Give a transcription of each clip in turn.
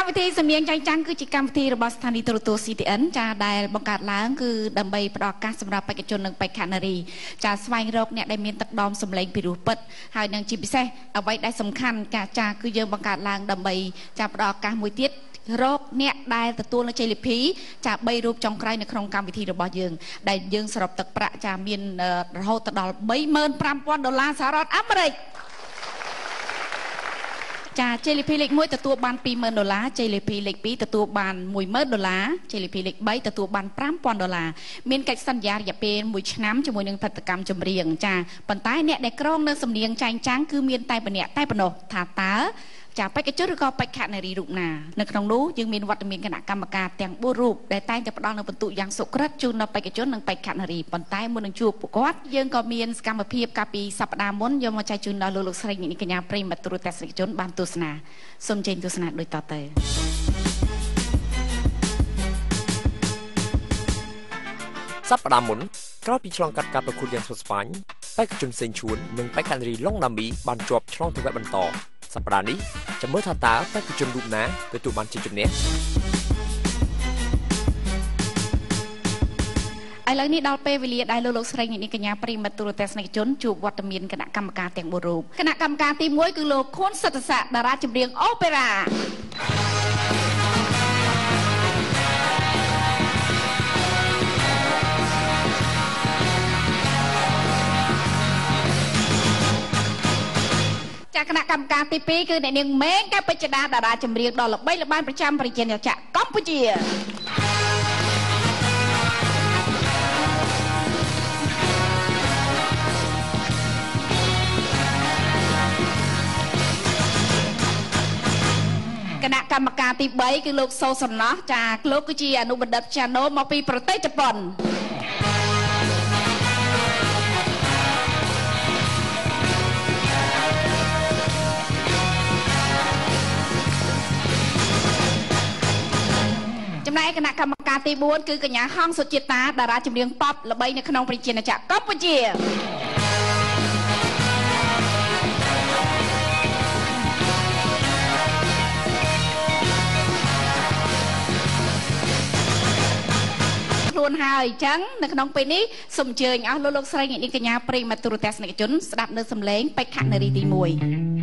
วิธีสำเนียงใจจังคือจิกรรมวิธีระบอบสถานีโทรทัศน์ CTN จะได้บังการล้างคือดำใบประกอบการสำหรับไปกระจนหนึ่งไปแคนารีจะสวายโรคเนี่ยได้มีตักดอมสำเร็จพิรุปดหายหนึ่งจีพิเศษเอาไว้ได้สำคัญกาจาคือเยอะบังการล้างดำใบจะประกอบการมวยติดโรคเนี่ยได้ตัวในใจลิพีจะใบรูปจงไกรในโครงการวิธีระบอบยืงได้ยืงสำหรับตักประจะมีเราตัดดอลใบเมิน$1,000สหรัฐอเมริกจ่าเจลิพีเล็กมวยแต่ตัวบาน$20,000เจลิพีเล็กปีแต่ตัวบาน$10,000เจลิพีเล็กใบแต่ตัวบาน$5,000มีนกัดสัญญาอย่าเป็นมวยช้ำจมูกหนึ่งพัฒกรรมจำเรียงจ่าปันท้ายเนี่ยได้กล้องเนื้อสำเนียงใจจ้างคือมีนไตปะเนี่ยไตปะโนถาตาจากไปกระจุดก็ไปขะในรีรูปนาในครั้งนู้ยังมีวัดมีคณะกรรมการแต่งบูรูปได้ใต้จะประดองในบรรทุกอย่างสุกรัดจูนไปกระจุดหนึ่งไปขะในรีปันใต้มือหนึ่งจูบปกวัดยังก็มีกรรมเพียบกาปีสัปดาห์ม้วนยมใจจูนดาวลุกสไรนิกญาปริมาตุรุแต่สิจนบานตุสนาสมเจนตุสนาโดยต่อเตยสัปดาห์ม้วนกล้าปีฉลองกัดการประคุณอย่างสดใสไปกระจุนเซนชวนหนึ่งไปขะในรีล่องนามีบานจวบฉลองถึงแบบบรรทอสัปดาห์นี้จะเมื่อทาตาไปกระจุนรูปนะโดยตัวมันจะจุดเนี้ยไอ้เรื่องนี้ดอลเปวิลีได้โลกสไรนิกญาปริมาตุรุแต่สนิจนจูบวัดมีนคณะกรรมการแต่งบูรูปคณะกรรมการตีมวยคือโลกโคนสัตสะดาราจำเรียงโอเปร่าจากคณะกรรมการตีปีคือในหนึ่งเมงกับปัจจดาราจำเรียงดอลใบละบ้านประจำปริเจนจากกัมพูชีคณะกรรมการตีใบคือลูกโซสนจากลูกกุจีอนุบัติชาโนมาปีประเทศญี่ปุ่นจำนายคณะกรรมการตีบ้วนคือกญาห้องสุจิตาดาราจำเรียงป๊อประบายในขนมปริจินจากกัมพูชีล้วนหายจังในขนมปีนี้สมเจยเอาลูกใส่เงินกญาปริมาตุรุแต่สนิจนสดับเนื้อสำเล้งไปขันในรีตีมวย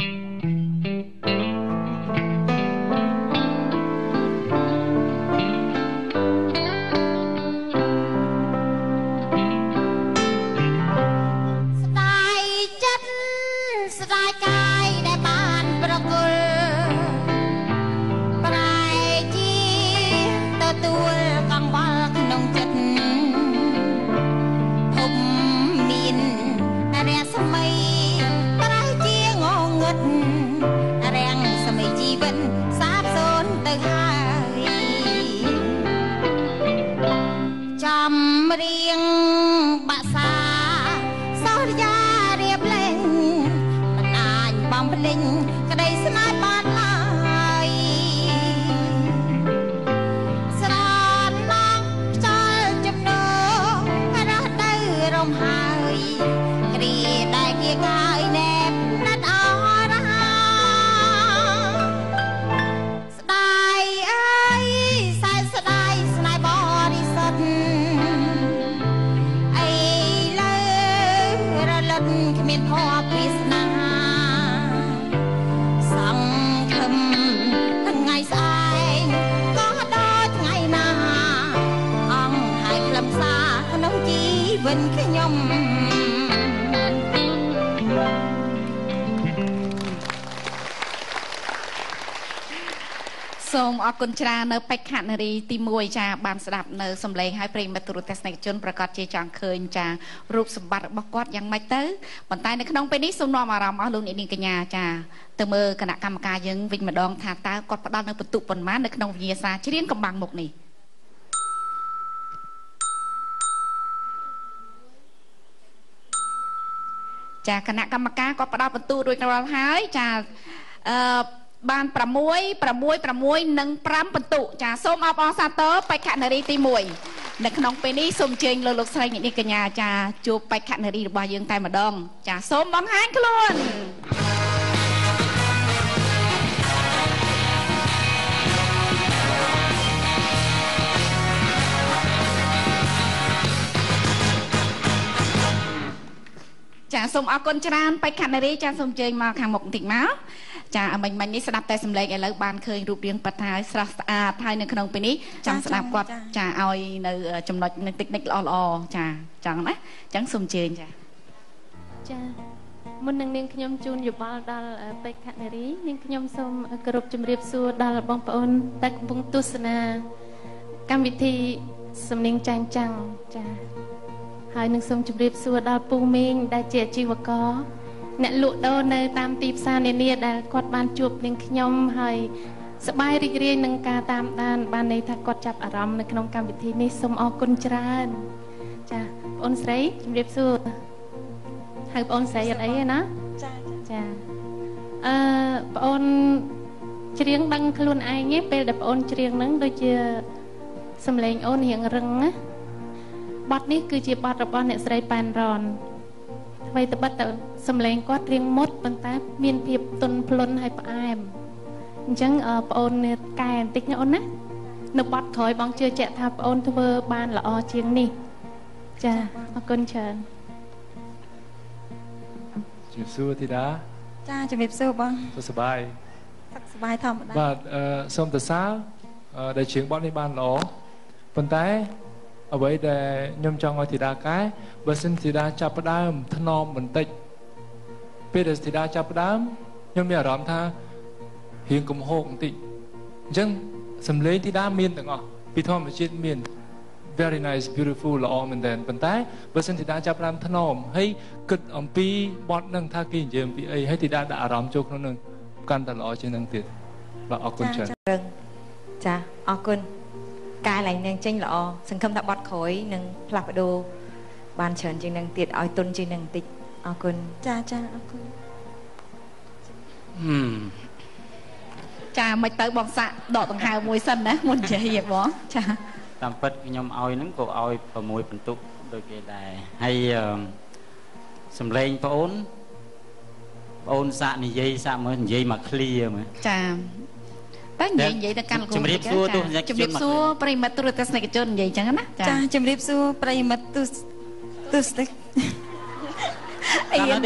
សូមអរគុណច្រើននៅបេក្ខនារីទី1ចាបានស្ដាប់នៅសម្លេងឲ្យប្រិយមិត្តទូរទស្សនិកជនប្រកាសជាចង់ឃើញចារូបសម្បត្តិរបស់គាត់យ៉ាងម៉េចទៅប៉ុន្តែនៅក្នុងពេលនេះសូមនាំអារម្មណ៍អស់លោកអ្នកនាងកញ្ញាចាទៅមើលគណៈកម្មការយើងវិញម្ដងថាតើគាត់ផ្ដល់នៅបន្ទុកប៉ុន្មាននៅក្នុងវិញ្ញាសាច្រៀងកំបាំងមុខនេះចាគណៈកម្មការគាត់ផ្ដល់បន្ទុករួចរាល់ហើយចាបាន6 និង5បន្ទុកចាសូមអបអរសាទរបេក្ខនារីទី1នៅក្នុងពេលនេះសូមអញ្ជើញលោកស្រីអ្នកនាងកញ្ញាចាជួបបេក្ខនារីរបស់យើងតែម្ដងចាសូមបង្ហាញខ្លួនសូមអរគុណច្រើនបេក្ខនារីចាសូមជើញមកខាងមុខបន្តិចមកចាមិញនេះស្ដាប់តែសម្លេងឥឡូវបានឃើញរូបរាងប៉ាត់ហើយស្រស់ស្អាតហើយនៅក្នុងពេលនេះចង់ស្ដាប់គាត់ចាឲ្យនៅចំណុចនឹងតិចល្អចាចង់ណាអញ្ចឹងសូមជើញចាមុននឹងនាងខ្ញុំជូនយោបល់ដល់បេក្ខនារីនាងខ្ញុំសូមគោរពជម្រាបសួរដល់បងប្អូនដែលកំពុងទស្សនាកម្មវិធីសំនៀងចាញ់ចាំងចាហើយនឹងសូមជម្រាបសួរដល់ពូមីងដែលជាអាជីវករអ្នកលក់ដូរនៅតាមទីផ្សារនានាដែលគាត់បានជួបនាងខ្ញុំហើយសប្បាយរីករាយនឹងការតាមដានបានន័យថាគាត់ចាប់អារម្មណ៍នៅក្នុងកម្មវិធីនេះសូមអរគុណច្រើនចាបងអូនស្រីជម្រាបសួរហៅបងអូនស្រីអត់អីទេណាចាបងអូនច្រៀងដឹងខ្លួនឯងទេពេលដែលបងអូនច្រៀងហ្នឹងដូចជាសំឡេងអូនរៀងរឹងណាបទនេះគឺជាបទរបស់អ្នកស្រីប៉ែនរ៉នអ្វីត្បិតតែសំឡេងគាត់រៀងមុតប៉ុន្តែមានភាពទន់ភ្លន់ហើយផ្អែមអញ្ចឹងបងអូនកែបន្តិចណាអូនណានៅបទក្រោយបងជឿជាក់ថាបងអូនធ្វើបានល្អជាងនេះចាអរគុណច្រើនជំរាបសួរធីតាចាជំរាបសួរបងសប្បាយសប្បាយធម្មតាបាទសូមសរសើរដែលច្រៀងបទនេះបានល្អប៉ុន្តែអ្វីដែលខ្ញុំចង់ឲ្យធីតាកែបើសិនធីតាចាប់ផ្ដើមថ្នមបន្តិចពេលដែលធីតាចាប់ផ្ដើមខ្ញុំមានអារម្មណ៍ថារៀងកំហុសបន្តិចអញ្ចឹងសំឡេងធីតាមានទាំងអស់ពីធម្មជាតិមាន very nice beautiful ល្អមែនទែនប៉ុន្តែបើសិនធីតាចាប់ផ្ដើមថ្នមហើយគិតអំពីបទនឹងថាគេនិយាយអំពីអីហើយធីតាដាក់អារម្មណ៍ចូលក្នុងនឹងកាន់តែល្អជាងនឹងទៀតបាទអរគុណច្រើនចាអរគុណកាយឡើងនឹងចេញល្អសង្ឃឹមថាបត់ក្រោយនឹងផ្លាស់ប្ដូរបានច្រើនជាងនឹងទៀតឲ្យទុនជាងនឹងបន្តិចអរគុណចាអរគុណចាមិនទៅបងសាក់ដកដង្ហើមមួយសិនណាមុននិយាយបងចាតាមពិតខ្ញុំឲ្យហ្នឹងក៏ឲ្យ6បន្ទុកដូចគេដែរហើយសំឡេងបងអូនសាក់និយាយសាក់មើលនិយាយមក clear មើលចាតែនិយាយទៅកាន់លោកជំរាបសួរទស្សនិកជនជំរាបសួរប្រិមិត្តទូរទស្សនិកជននិយាយចឹងណាចាជំរាបសួរប្រិមិត្តទស្សនិកអៀន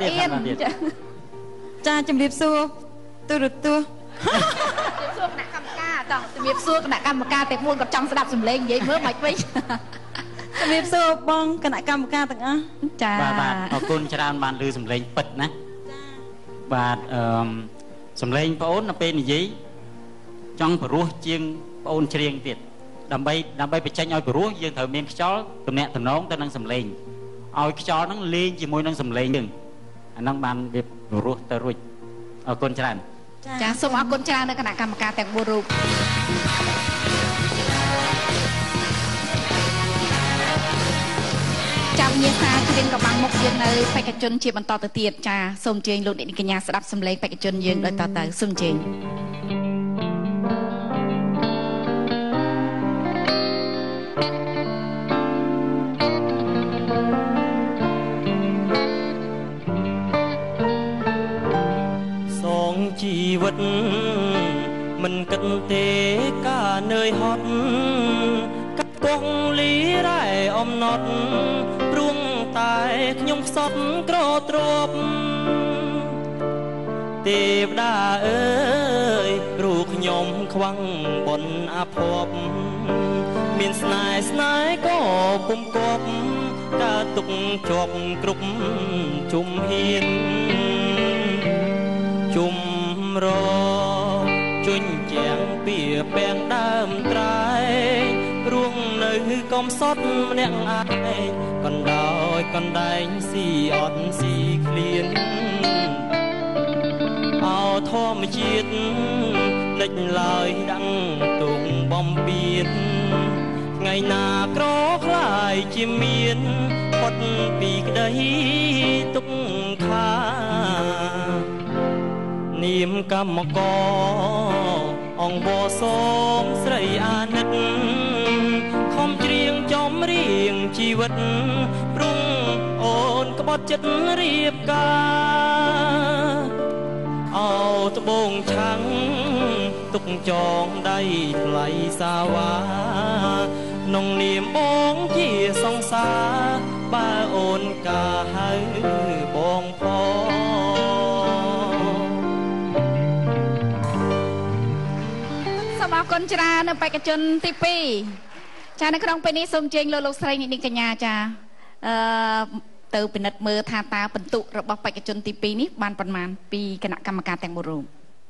ចាជំរាបសួរទូរទស្សន៍សួរគណៈកម្មការតោះជំរាបសួរគណៈកម្មការតែ4គាត់ចង់ស្ដាប់សំឡេងនិយាយមើលមិនវិញជំរាបសួរបងគណៈកម្មការទាំងអស់ចាបាទអរគុណច្រើនបានឮសំឡេងពិតណាបាទសំឡេងបងអូននៅពេលនិយាយចង់ព្រោះជាងបងអូនច្រៀងទៀតដើម្បីបញ្ចេញឲ្យព្រោះយើងត្រូវមានខ្យល់ទំនាក់ទំនងទៅនឹងសំឡេងឲ្យខ្យល់ហ្នឹងលេងជាមួយនឹងសំឡេងយើងអាហ្នឹងបានវាព្រោះទៅរួចអរគុណច្រើនចាសូមអរគុណច្រើនដល់គណៈកម្មការទាំង4រូបចាំញាសាគ្រៀងក៏បាំងមុខយើងនៅបេក្ខជនជាបន្តទៅទៀតចាសូមអញ្ជើញលោកអ្នកនាងកញ្ញាស្ដាប់សំឡេងបេក្ខជនយើងដោយតទៅសូមអញ្ជើញជីវិតមិនគិតទេការនឿយហត់កាត់កងលីរ៉ែអំណត់ព្រួងតែខ្ញុំខ្សត់ក្រទ្រពទេវតាអើយព្រោះខ្ញុំខ្វាំងបនអភ័ព្វមានស្នេហ៍ក៏ពុំគប់កើតទុកជាប់គ្រប់ជុំហ៊ានជុំរជញ្ជាំងពីពាំងដើមត្រែងរួងនៅកំសត់ម្នាក់ឯងកណ្ដោយកណ្ដែងស៊ីអត់ស៊ីឃ្លានអោធម្មជាតិលេចឡើយដឹងទុំបំពៀនថ្ងៃណាក្រខ្លាយជាមានផុតពីក្តីទុកខានាមកម្មករអង្គបសូមស្រីអាណិតខំច្រៀងចំរៀងជីវិតព្រោះអូនក្បត់ចិត្តរៀបការអោត្បូងឆាំងទុកចងដៃថ្លៃសាវ៉ាក្នុងនាមបងជាសង្សារបើអូនកាហៅបច្រើននៅបេក្ខជនទី2ចានៅក្នុងពេលនេះសូមជើញលោកស្រីនាងកញ្ញាចាទៅពិនិត្យមើលថាតើបន្ទុករបស់បេក្ខជនទី2នេះបានប៉ុន្មានពីគណៈកម្មការទាំងមូលរូប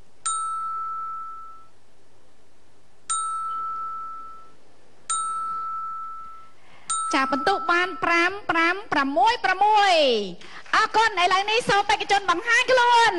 ចាបន្ទុកបាន5 5 6 6អរគុណឥឡូវនេះសូមបេក្ខជនបង្ហាញខ្លួន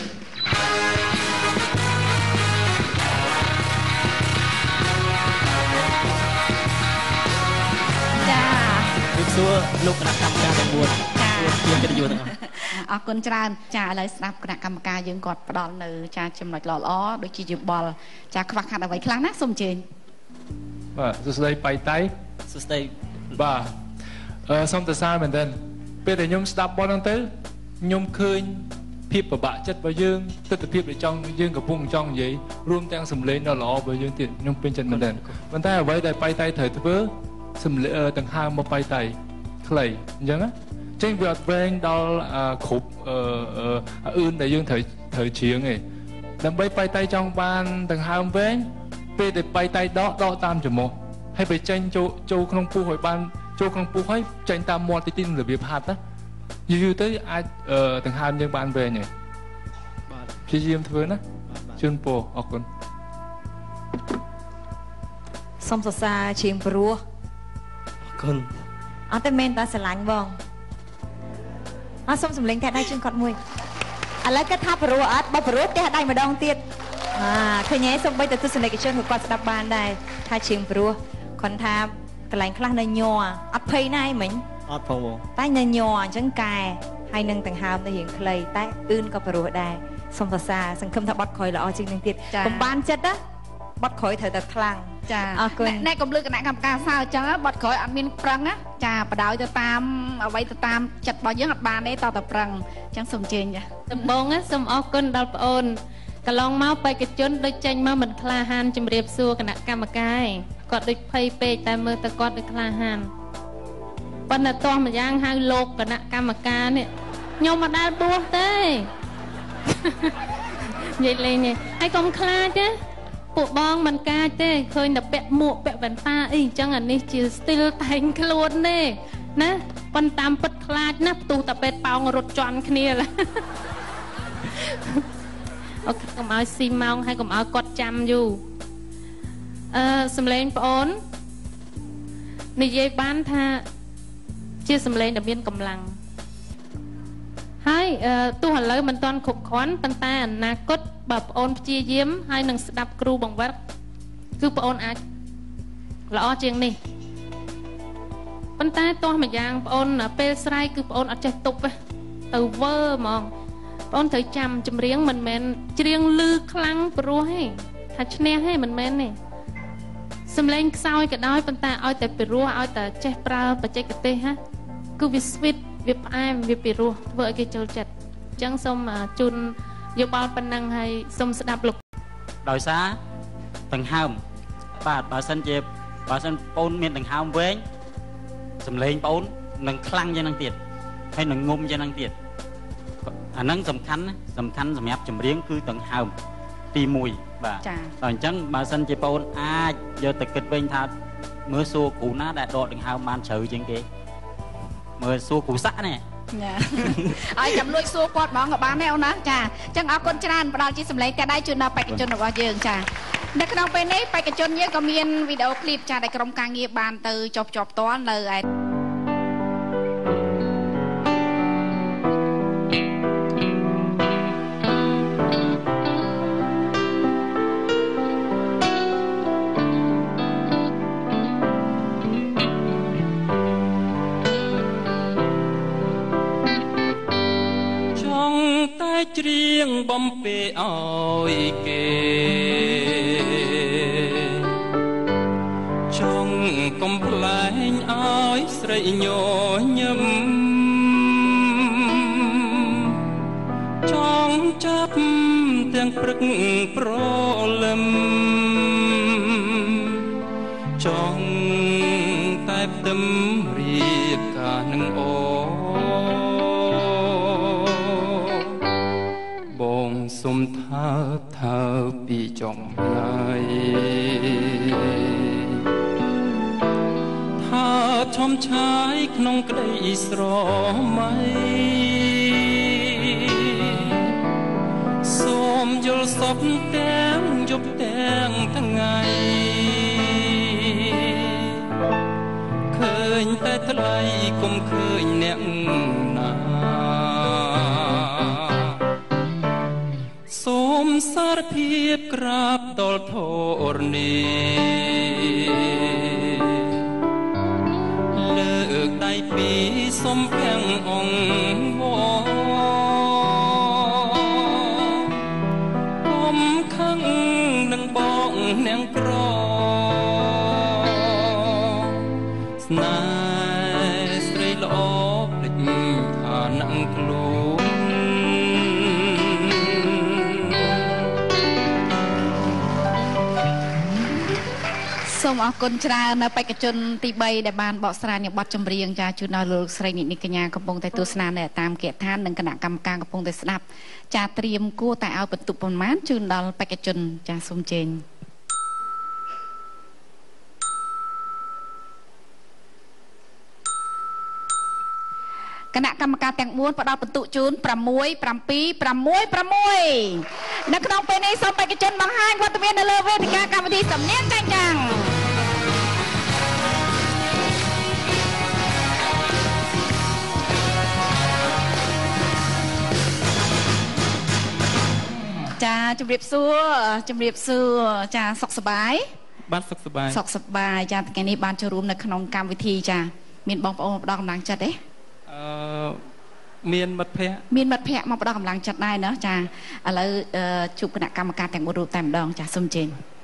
ចាពីសួរលោកគណៈកម្មការទាំង4ជាកិត្តិយសទាំងអស់អរគុណច្រើនចាឥឡូវស្ដាប់គណៈកម្មការយើងគាត់ផ្ដល់នៅចាចំណុចល្អៗដូចជាយោបល់ចាខ្វះខាតអ្វីខ្លះណាសូមអញ្ជើញបាទសួស្ដីបៃតៃសួស្ដីបាទសូមសរសើរមែនទែនពេលដែលខ្ញុំស្ដាប់បទហ្នឹងទៅខ្ញុំឃើញភាពពិបាកចិត្តរបស់យើងទស្សនវិជ្ជាដែលយើងកំពុងចង់និយាយរួមទាំងសម្លេងដ៏ល្អរបស់យើងទៀតខ្ញុំពេញចិត្តមែនទែនប៉ុន្តែអ្វីដែលបៃតៃត្រូវធ្វើសម្លេងដង្ហើមមកបៃតៃខ្លីអញ្ចឹងណាចេញវាអត់វែងដល់គ្រប់អឿនដែលយើងត្រូវច្រៀងឯងដើម្បីបៃតៃចង់បានដង្ហើមវែងពេលដែលបៃតៃដកតាមច្រមុះហើយបើចេញចូលក្នុងពោះឲ្យបានចូលក្នុងពោះហើយចេញតាមមាត់ទីរបៀបហាត់ណាយូរទៅអាចដង្ហើមយើងបានវែងហើយបាទព្យាយាមធ្វើណាជូនពរអរគុណសូមសរសើរជាងព្រោះអរគុណអត់តែមែនតែស្រឡាញ់បងអត់សូមសម្លេងតែដៃជើងគាត់មួយឥឡូវគាត់ថាព្រោះអត់បើព្រោះតែដៃម្ដងទៀតឃើញទេសូម្បីតែទស្សនិកជនគាត់ស្ដាប់បានដែរថាជាងព្រោះគាត់ថាកន្លែងខ្លះនៅញ័រអត់ភ័យណាស់មិញអត់ផងបងតែនៅញ័រអញ្ចឹងកែហើយនឹងដង្ហើមនៅរៀងខ្លីតែអឿនក៏ព្រោះដែរសូមសរសើរសង្ឃឹមថាបត់ក្រោយល្អជាងនឹងទៀតកុំបានចិត្តណាបត់ក្រោយត្រូវតែខ្លាំងចាអរគុណអ្នកកុំលឺគណៈកម្មការសើអញ្ចឹងបត់ក្រោយអត់មានប្រឹងណាចាបដ ாய் ទៅតាមអ្វីទៅតាមចិត្តរបស់យើងអត់បានទេតតែប្រឹងអញ្ចឹងសូមជើញចាដំបងសូមអរគុណដល់ប្អូនកន្លងមកបេក្ខជនដូចចេញមកមិនក្លាហានជម្រាបសួរគណៈកម្មការគាត់ដូចភ័យពេកតែមើលទៅគាត់ដូចក្លាហានប៉ុន្តែតោះម្យ៉ាងហៅលោកគណៈកម្មការនេះខ្ញុំមិនដែលបួសទេនិយាយលេងនេះហើយកុំខ្លាចទេពួកបងមិនកាចទេឃើញតែពាក់មួកពាក់វ៉ែនតាអីអញ្ចឹងអានេះជាស្ទីលតែងខ្លួនទេណាប៉ុន្តែតាមពិតខ្លាចណាស់ផ្ទុះតែពេទ្យប៉ោងរត់ជន់គ្នាអូខេកុំឲ្យស៊ីម៉ោងហើយកុំឲ្យគាត់ចាំយូរសំឡេងប្អូននិយាយបានថាជាសំឡេងដែលមានកម្លាំងហើយទោះឥឡូវមិនទាន់គ្រប់គ្រាន់ប៉ុន្តែអនាគតបើប្អូនព្យាយាមហើយនឹងស្ដាប់គ្រូបង្វឹកគឺប្អូនអាចល្អជាងនេះប៉ុន្តែទោះម្យ៉ាងប្អូនពេលស្រ័យគឺប្អូនអត់ចេះទប់ទៅវើហ្មងប្អូនត្រូវចាំចម្រៀងមិនមែនច្រៀងលឺខ្លាំងព្រោះទេថាឈ្នះទេមិនមែនទេសំឡេងខ្សោយក៏ដោយប៉ុន្តែឲ្យតែពីរោះឲ្យតែចេះប្រើបច្ចេកទេសណាគឺវា sweet វាផ្អែមវាពីរោះធ្វើឲ្យគេចូលចិត្តអញ្ចឹងសូមជូនយោបល់ប៉ុណ្ណឹងហើយសូមស្ដាប់លោកដោយសារដង្ហើមបាទបើសិនប្អូនមានដង្ហើមវែងសំឡេងប្អូននឹងខ្លាំងជាងនឹងទៀតហើយនឹងងុំជាងនឹងទៀតអាហ្នឹងសំខាន់សម្រាប់ចម្រៀងគឺដង្ហើមទី1បាទដល់អញ្ចឹងបើសិនជាប្អូនអាចយកទៅគិតវិញថាមើលសួរគ្រូណាដែលដកដង្ហើមបានជ្រៅជាងគេមើលសួរគ្រូសាក់នេះចាឲ្យចាំលួចសួរគាត់ហ្មងក៏បានដែរអូនណាចាអញ្ចឹងអរគុណច្រើនផ្ដល់ជាសម្លេងតែដៃជូនដល់បេក្ខជនរបស់យើងចានៅក្នុងពេលនេះបេក្ខជនយើងក៏មានវីដេអូឃ្លីបចាដែលក្រុមការងារបានទៅចុះផ្ទាល់នៅឯច្រៀងបំពេឲ្យគេចង់កំប្លែងឲ្យស្រីញញឹមចង់ចាប់ទាំងព្រឹកប្រលឹមចង់តែផ្ទឹមរៀបការនឹងអូបងងសុំថើពីចំណាយថាឈំឆាយក្នុងក្តីស្រមៃសូមយល់សពទាំងយប់ទាំងថ្ងៃឃើញតែថ្លៃគុំឃើញអ្នកណាសូមសារភាពក្រាបដល់ធរណីលើកដៃពីសូមភាំងអង្គវគុំខឹងនឹងបងនាងក្រស្នេហ៍ស្រីល្អភ្លេចឋានៈខ្លួនសូមអរគុណច្រើននៅបេក្ខជនទី3ដែលបានបកស្រាយនៅបទចម្រៀងចាជូនដល់លោកស្រីនិកញ្ញាកំពុងតែទស្សនានៅតាមគណៈឋាននិងគណៈកម្មការកំពុងតែស្ដាប់ចាត្រៀមគួរតែឲ្យបន្ទុកប៉ុន្មានជូនដល់បេក្ខជនចាសូមជេងគណៈកម្មការទាំង4ផ្ដល់បន្ទុកជូន6 7 6 6នៅក្នុងពេលនេះសូមបេក្ខជនបង្ហាញវត្តមាននៅលើវេទិកាកម្មវិធីសំនៀងចាញ់ចាំងចាជម្រាបសួរចាសុខសប្បាយបាទសុខសប្បាយចាថ្ងៃនេះបានចូលរួមនៅក្នុងកម្មវិធីចាមានបងប្អូនផ្ដល់កម្លាំងចិត្តទេមានមិត្តភ័ក្តិមកផ្ដល់កម្លាំងចិត្តដែរណាចាឥឡូវជួបគណៈកម្មការទាំង4រូបតែម្ដងចាសូមជេង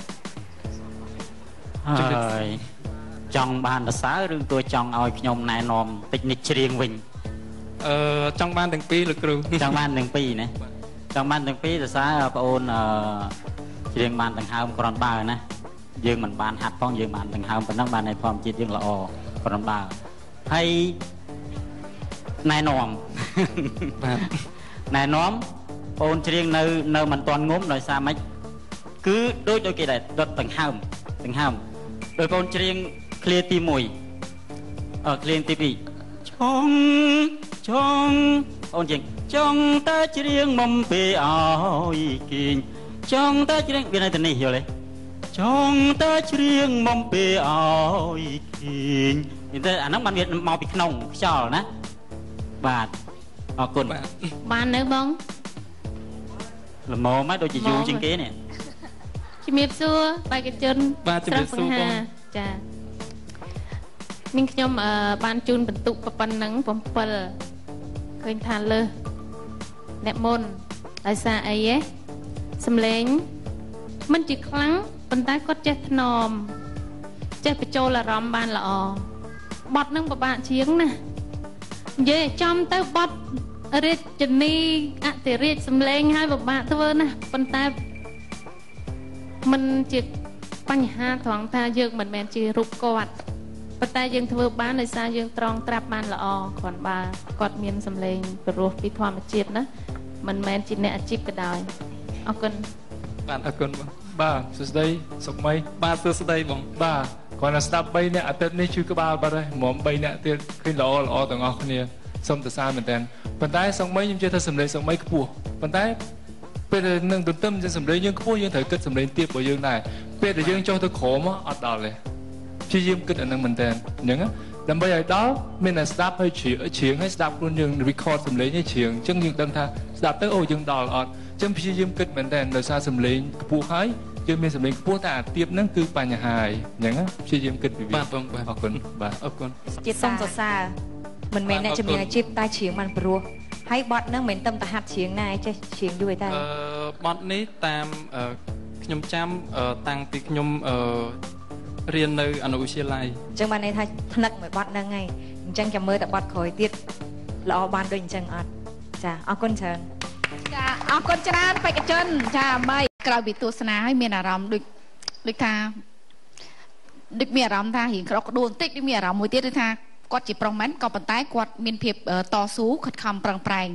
ហើយចង់បានសរសើរឬក៏ចង់ឲ្យខ្ញុំណែនាំតិចនិចច្រៀងវិញចង់បានទាំងពីរលោកគ្រូចង់បានទាំងពីរណាចង់បានទាំងពីរសរសើរបងអូនច្រៀងបានដង្ហើមក្រនបើណាយើងមិនបានហាត់ផងយើងបានដង្ហើមប៉ុណ្ណឹងបានឲ្យធម្មជាតិយើងល្អក្រនបើហើយណែនាំបាទណែនាំបងអូនច្រៀងនៅមិនទាន់ងុំដោយសារម៉េចគឺដូចគេដែរដុតដង្ហើមដោយបងអូនច្រៀងឃ្លាទី1ឃ្លាទី2ចង់អូនច្រៀងចង់តែច្រៀងមុំពេលឲ្យគេងចង់តែច្រៀងវានៅទីនេះយល់ទេចង់តែច្រៀងមុំពេលឲ្យគេងតែអាហ្នឹងបានវាមកពីក្នុងខ្យល់ណាបាទអរគុណបាននៅបងល្មមមកដូចជាយូរជាងគេនេះជំរាបសួរបេក្ខជនបាទជំរាបសួរបងចាមីងខ្ញុំបានជូនបន្ទុកប៉ុណ្ណឹង7ឃើញថាលើសអ្នកមុនដោយសារអីហ៎សំឡេងមិនជាខ្លាំងប៉ុន្តែគាត់ចេះថ្នមចេះបញ្ចូលអារម្មណ៍បានល្អបទនឹងពិបាកជាងណានិយាយចំទៅបទរាជនីអតិរាជសំឡេងឲ្យពិបាកធ្វើណាប៉ុន្តែมันជាបញ្ហាត្រង់ថាយើងមិនមែនជារូបគាត់ប៉ុន្តែយើងធ្វើបានដោយសារយើងត្រង់ត្រាប់បានល្អគ្រាន់បើគាត់មានសំឡេងព្រោះពីធម្មជាតិណាមិនមែនជាអ្នកអាជីពក៏ដោយអរគុណបាទអរគុណបងបាទសួស្តីសុខមីបាទសួស្តីបងបាទគាត់ណាស្ដាប់3នាក់អាទិត្យនេះជួយក្បាលបាត់ហើយហ្មង3នាក់ទៀតឃើញល្អទាំងអស់គ្នាសូមសរសើរមែនតើប៉ុន្តែសុខមីខ្ញុំជឿថាសម្លេងសុខមីខ្ពស់ប៉ុន្តែពេលនឹងទន្ទឹមជាសម្លេងយើងខ្ពស់យើងត្រូវគិតសម្លេងទៀតរបស់យើងដែរពេលដែលយើងចុះទៅក្រោមអត់ដល់ទេព្យាយាមគិតអានឹងមែនតើអញ្ចឹងដើម្បីឲ្យដល់មានតែស្ដាប់ហើយច្រៀងហើយស្ដាប់ខ្លួនយើង record សម្លេងឲ្យច្រៀងអញ្ចឹងយើងដឹងថាស្ដាប់ទៅអូយើងដល់អត់អញ្ចឹងព្យាយាមគិតមែនតើដោយសារសម្លេងខ្ពស់ហើយយើងមានសម្លេងខ្ពស់តែអាទៀបហ្នឹងគឺបញ្ហាហើយអញ្ចឹងព្យាយាមគិតពីវាបាទបងបាទអរគុណបាទអរគុណជាសុំសរសើរមិនមែនអ្នកជំនាញអាជីពតែច្រៀងបានព្រោះហើយបទហ្នឹងមិនតែតែហាត់ច្រៀងណាចេះច្រៀងយូរតែបទនេះតាមខ្ញុំចាំតាំងពីខ្ញុំរៀននៅអនុវិទ្យាល័យអញ្ចឹងបានន័យថាថ្នឹកមួយបទហ្នឹងហើយអញ្ចឹងចាំមើលតែបទក្រោយទៀតល្អបានដូចអញ្ចឹងអត់ចាអរគុណច្រើនចាអរគុណច្រើនបេក្ខជនចាមីក្រោយពីទស្សនាហើយមានអារម្មណ៍ដូចថាដូចមានអារម្មណ៍ថារៀងក្រោកក្ដួលបន្តិចដូចមានអារម្មណ៍មួយទៀតគឺថាគាត់ជាប្រុសមែនក៏ប៉ុន្តែគាត់មានភាពតស៊ូខិតខំប្រឹងប្រែងអ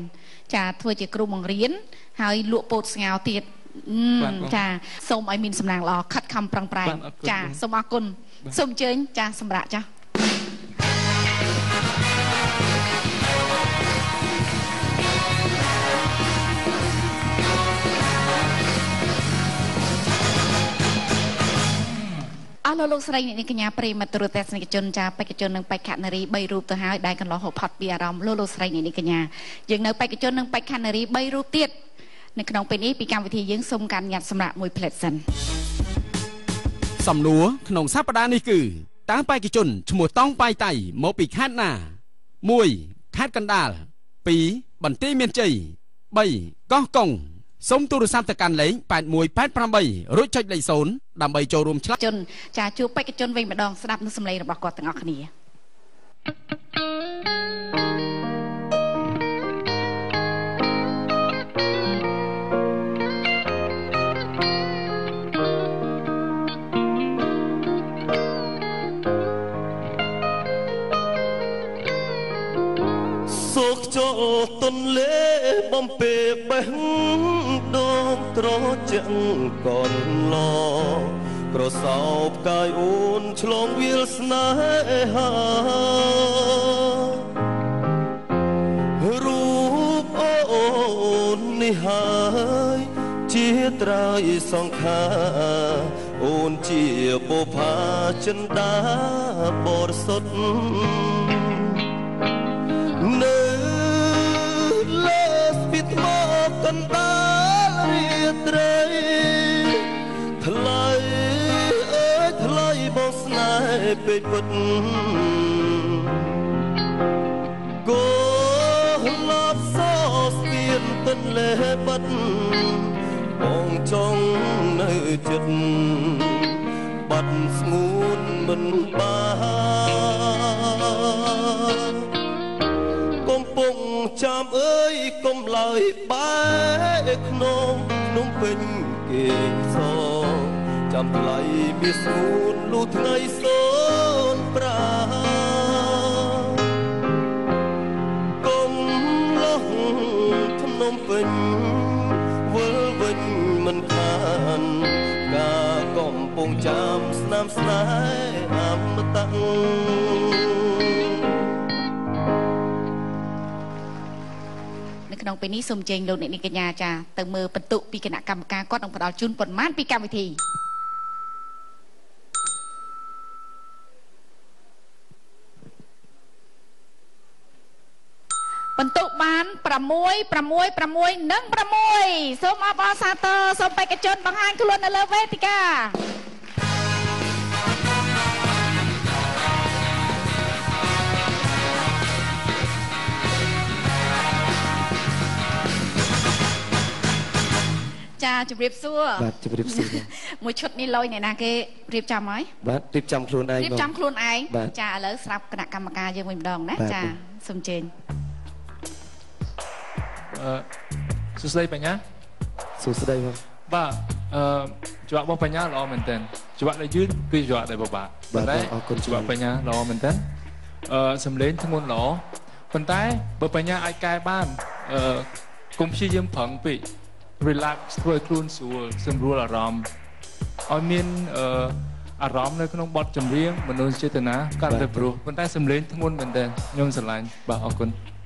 ចាធ្វើជាគ្រូបង្រៀនហើយលក់ពោតស្ងោទៀតចាសូមឲ្យមានសំណាងល្អខិតខំប្រឹងប្រែងចាសូមអរគុណសូមអញ្ជើញចាសម្រាប់ចាអស់លោកស្រីអ្នកនាងកញ្ញាប្រិយមិត្តទូរទស្សនិកជនចាបេក្ខជននិងបេក្ខនារី3រូបទៅហើយដែលកន្លងហូបផុតពីអារម្មណ៍លោកស្រីអ្នកនាងកញ្ញាយើងនៅបេក្ខជននិងបេក្ខនារី3រូបទៀតនៅក្នុងពេលនេះពីកម្មវិធីយើងសូមការញ៉ាត់សម្រាប់មួយផ្លែតសិនសំណួរក្នុងសប្តាហ៍នេះគឺតើបេក្ខជនឈ្មោះតង់ប៉ៃតៃមកពីខេត្តណា1ខេត្តកណ្ដាល2បន្ទាយមានជ័យ3កោះកុងសូមទូរស័ព្ទទៅកាន់លេខ8188រួចចុចលេខ0ដើម្បីចូលរួមឆ្លើយជនចាជួបបេក្ខជនវិញម្ដងស្ដាប់នូវសម្លេងរបស់គាត់ទាំងអស់គ្នាសុខចូលទន្លេបំពេបេះដងត្រជាក់កនឡក្រសោបកាយអូនឆ្លងវាលស្នេហារូបអូននេះហើយជាត្រៃសង្ខាអូនជាបុប្ផាចិន្តាបរិសុទ្ធនៅលើស្ពានមកកណ្ដាលរាត្រីថ្លៃអើយថ្លៃបងស្នេហ៍ពេកពិតគោឡប់សស្ពានទន្លេបាត់បងចង់នៅចិត្តបាត់ស្ងួនមិនបានកំពុងចាំអើយកុំឡើយបែកក្នុងពេញគេសចាំថ្លៃមានស្ងួនលុះថ្ងៃសូនប្រាកុំលះភ្នំពេញវិលវិញមិនខានការកំពុងចាំស្នាមស្នេហ៍អមតៈក្នុងពេលនេះសូមអញ្ជើញលោកអ្នកនាងកញ្ញាចាទៅមើលបន្ទុកពីគណៈកម្មការគាត់នឹងផ្ដល់ជូនប៉ុន្មានពីកម្មវិធីបន្ទុកបាន6 និង 6សូមអបអរសាទរសូមបេក្ខជនបង្ហាញខ្លួននៅលើវេទិកាចាជម្រាបសួរបាទជម្រាបសួរមួយឈុតនេះលុយអ្នកណាគេរៀបចំហើយបាទរៀបចំខ្លួនឯងរៀបចំខ្លួនឯងចាឥឡូវស្រាប់គណៈកម្មការយើងវិញម្ដងណាចាសូមអញ្ជើញសួស្តីបញ្ញាសួស្តីបងបាទច្បាប់របស់បញ្ញាល្អមែនតើច្បាប់ដែលយឺតគឺច្បាប់ដែលពិបាកប៉ុន្តែអរគុណច្បាប់បញ្ញាល្អមែនតើសំឡេងធ្ងន់ល្អប៉ុន្តែបើបញ្ញាអាចកែបានកុំព្យាយាមប្រឹងពេកrelax ធ្វើឲ្យខ្លួនស្រួលសម្រួលអារម្មណ៍ឲ្យមានអារម្មណ៍នៅក្នុងបទចម្រៀងមនោសញ្ចេតនាកាន់តែព្រោះប៉ុន្តែសំឡេងធ្ងន់មែនតើខ្ញុំស្រឡាញ់បាទអរគុណ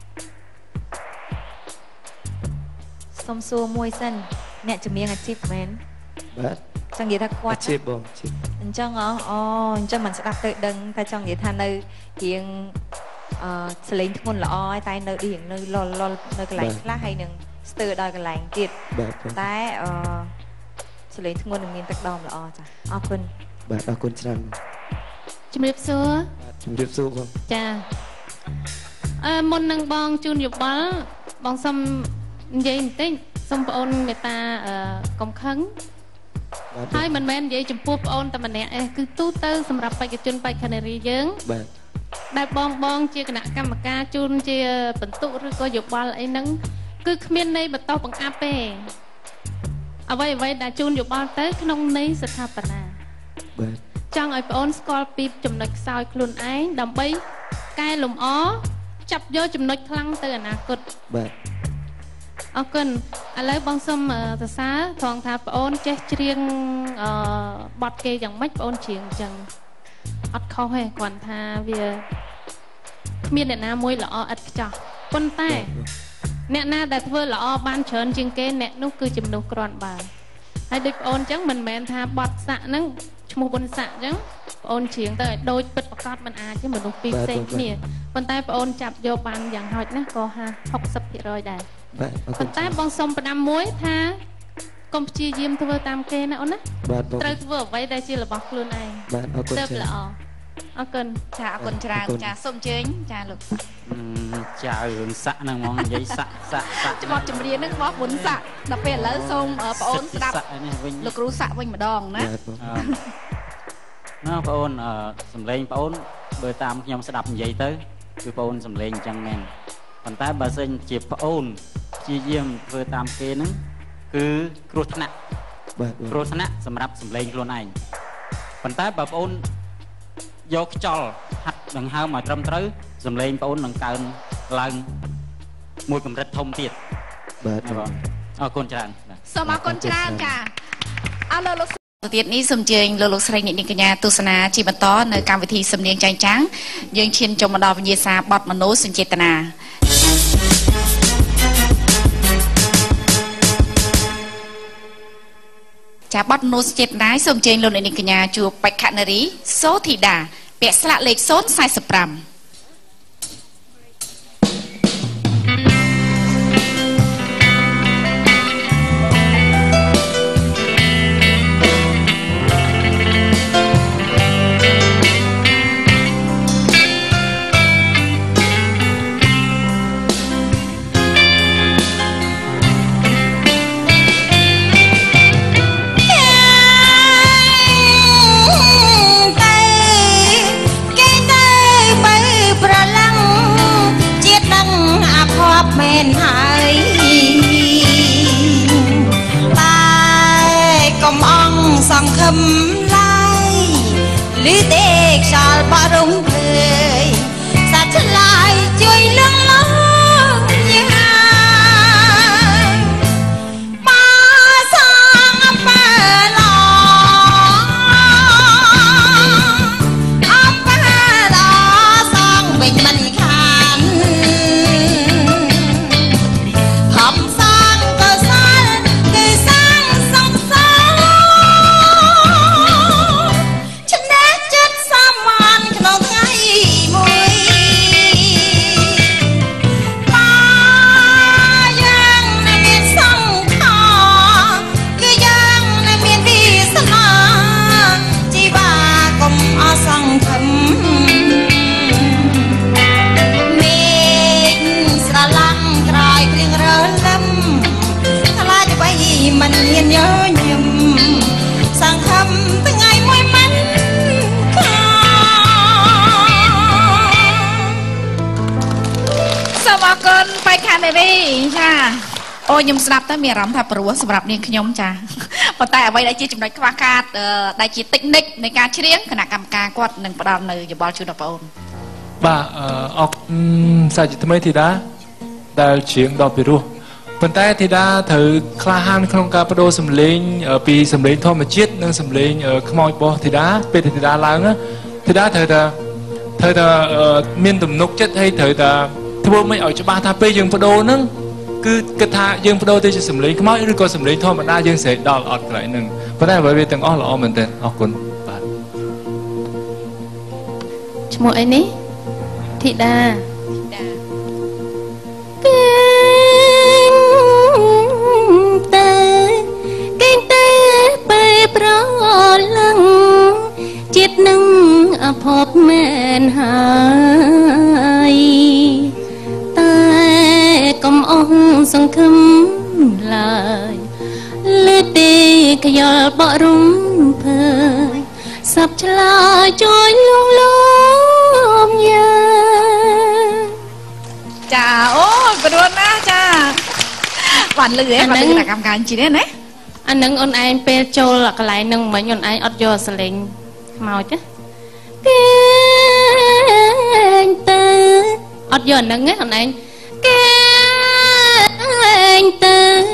សុំសួរមួយសិនអ្នកចម្រៀងអាជីពមែនបាទចង់និយាយថាគាត់អាជីពបងអាជីពអញ្ចឹងអញ្ចឹងមិនស្ដាប់ទៅដឹងតែចង់និយាយថានៅរៀងសលេងធ្ងន់ល្អហើយតែនៅរៀងនៅលលនៅកន្លែងខ្លះហើយនឹងស្ទើរដល់កន្លែងទៀតតែសលេងធ្ងន់នឹងមានទឹកដមល្អចាអរគុណបាទអរគុណច្រើនជំរាបសួរបាទជំរាបសួរបងចាមុននឹងបងជូនយោបល់បងសុំនិយាយបន្តិចសូមបងអូនមេត្តាកុំខឹងហើយមិនមែននិយាយចំពោះបងអូនតែម្នាក់ទេគឺទូទៅសម្រាប់បេក្ខជនបេក្ខនារីយើងបាទដែលបងជាគណៈកម្មការជូនជាបន្ទុកឬក៏យោបល់អីហ្នឹងគឺគ្មានន័យបន្តបង្អាប់ទេអ្វីដែលជូនយោបល់ទៅក្នុងន័យស្ថាបនាបាទចង់ឲ្យបងអូនស្គាល់ពីចំណុចខ្សោយខ្លួនឯងដើម្បីកែលម្អចាប់យកចំណុចខ្លាំងទៅអនាគតបាទអរគុណឥឡូវបងសុំសរសើរថងថាបងអូនចេះច្រៀងបទគេយ៉ាងម៉េចបងអូនច្រៀងអញ្ចឹងអត់ខុសទេគ្រាន់ថាវាគ្មានអ្នកណាមួយល្អឥតខ្ចោះប៉ុន្តែអ្នកណាដែលធ្វើល្អបានច្រើនជាងគេអ្នកនោះគឺជំនួសគ្រាន់បើហើយដូចបងអូនអញ្ចឹងមិនមែនថាបទស័កហ្នឹងឈ្មោះបុណ្យស័កអញ្ចឹងបងអូនច្រៀងទៅឲ្យដូចពិតប្រកបមិនអាចទេមនុស្សពីរផ្សេងគ្នាប៉ុន្តែបងអូនចាប់យកបានយ៉ាងហោចណាស់ក៏60% ដែរប៉ុន្តែបងសុំផ្ដាំមួយថាកុំព្យាយាមធ្វើតាមគេណាអូនណាត្រូវធ្វើអ្វីដែលជារបស់ខ្លួនឯងបាទអរគុណទៅល្អអរគុណចាអរគុណច្រើនចាសូមអញ្ជើញចាលោកចារឿងស័កហ្នឹងហ្មងនិយាយស័កច្បត់ចម្រៀងហ្នឹងរបស់បុណ្យស័កដល់ពេលឥឡូវសូមបងអូនស្ដាប់លោកគ្រូស័កវិញម្ដងណាបងអូនសំឡេងបងអូនបើតាមខ្ញុំស្ដាប់និយាយទៅគឺបងអូនសំឡេងអញ្ចឹងមែនប៉ុន្តែបើសិនជាបងអូនព្យាយាមធ្វើតាមគេហ្នឹងគឺគ្រោះថ្នាក់គ្រោះថ្នាក់សម្រាប់សំឡេងខ្លួនឯងប៉ុន្តែបើបងអូនយកខ្យល់ហាត់ដង្ហើមឲ្យត្រឹមត្រូវសំឡេងបងអូននឹងកើនឡើងមួយកម្រិតធំទៀតបាទអរគុណច្រើនសូមអរគុណច្រើនចាអរលោកទៀតនេះសូមអញ្ជើញលោកស្រីអ្នកនាងកញ្ញាទស្សនាជាបន្តនៅកម្មវិធីសំនៀងចែងចាំងយើងឈានចូលមកដល់វិញ្ញាសាបទមនោសញ្ចេតនាចាបទមនោសញ្ចេតនាសូមអញ្ជើញលោកអ្នកនាងកញ្ញាជួបបេក្ខនារីសូធីតាពាក់ស្លាកលេខ045អូខ្ញុំស្ដាប់ទៅមានអារម្មណ៍ថាព្រោះសម្រាប់នាងខ្ញុំចាប៉ុន្តែអ្វីដែលជាចំណុចខ្វះខាតដែលជាតិចនិចនៃការច្រៀងគណៈកម្មការគាត់នឹងផ្ដល់នៅយោបល់ជូនដល់បងអូនបាទអរសាជាថ្មីធីតាដែលច្រៀងដល់ពីរោះប៉ុន្តែធីតាត្រូវក្លាហានក្នុងការបដូរសម្លេងពីសម្លេងធម្មជាតិនិងសម្លេងខ្មោចរបស់ធីតាពេលធីតាឡើងធីតាត្រូវតែមានទំនុកចិត្តហើយត្រូវតែធ្វើមិនឲ្យច្បាស់ថាពេលយើងបដូរហ្នឹងគឺគិតថាយើងបដូរទៅជាសម្លេងខ្មោចឬក៏សម្លេងធម្មតាយើងស្រែកដល់អត់កន្លែងហ្នឹងប៉ុន្តែអ្វីវាទាំងអស់ល្អមែនទែនអរគុណបាទឈ្មោះអីនេះធីតាគេតែពេលប្រឡឹងចិត្តនឹងអភពមែនហើយតែកុំអស់សង្ឃឹមឡើយលើទេខ្យល់បក់រុំភើយសັບឆ្លើយជួយលងលំយ៉ាចាអូព្រោះណាចាបានលឺហ៎បានលឺកម្មការជីនេះណាអានឹងអូនឯងពេលចូលកន្លែងនឹងមិញអូនឯងអត់យកសលេងខ្មោចទេគេទៅអត់យកអានឹងទេអូនឯងគេទៅ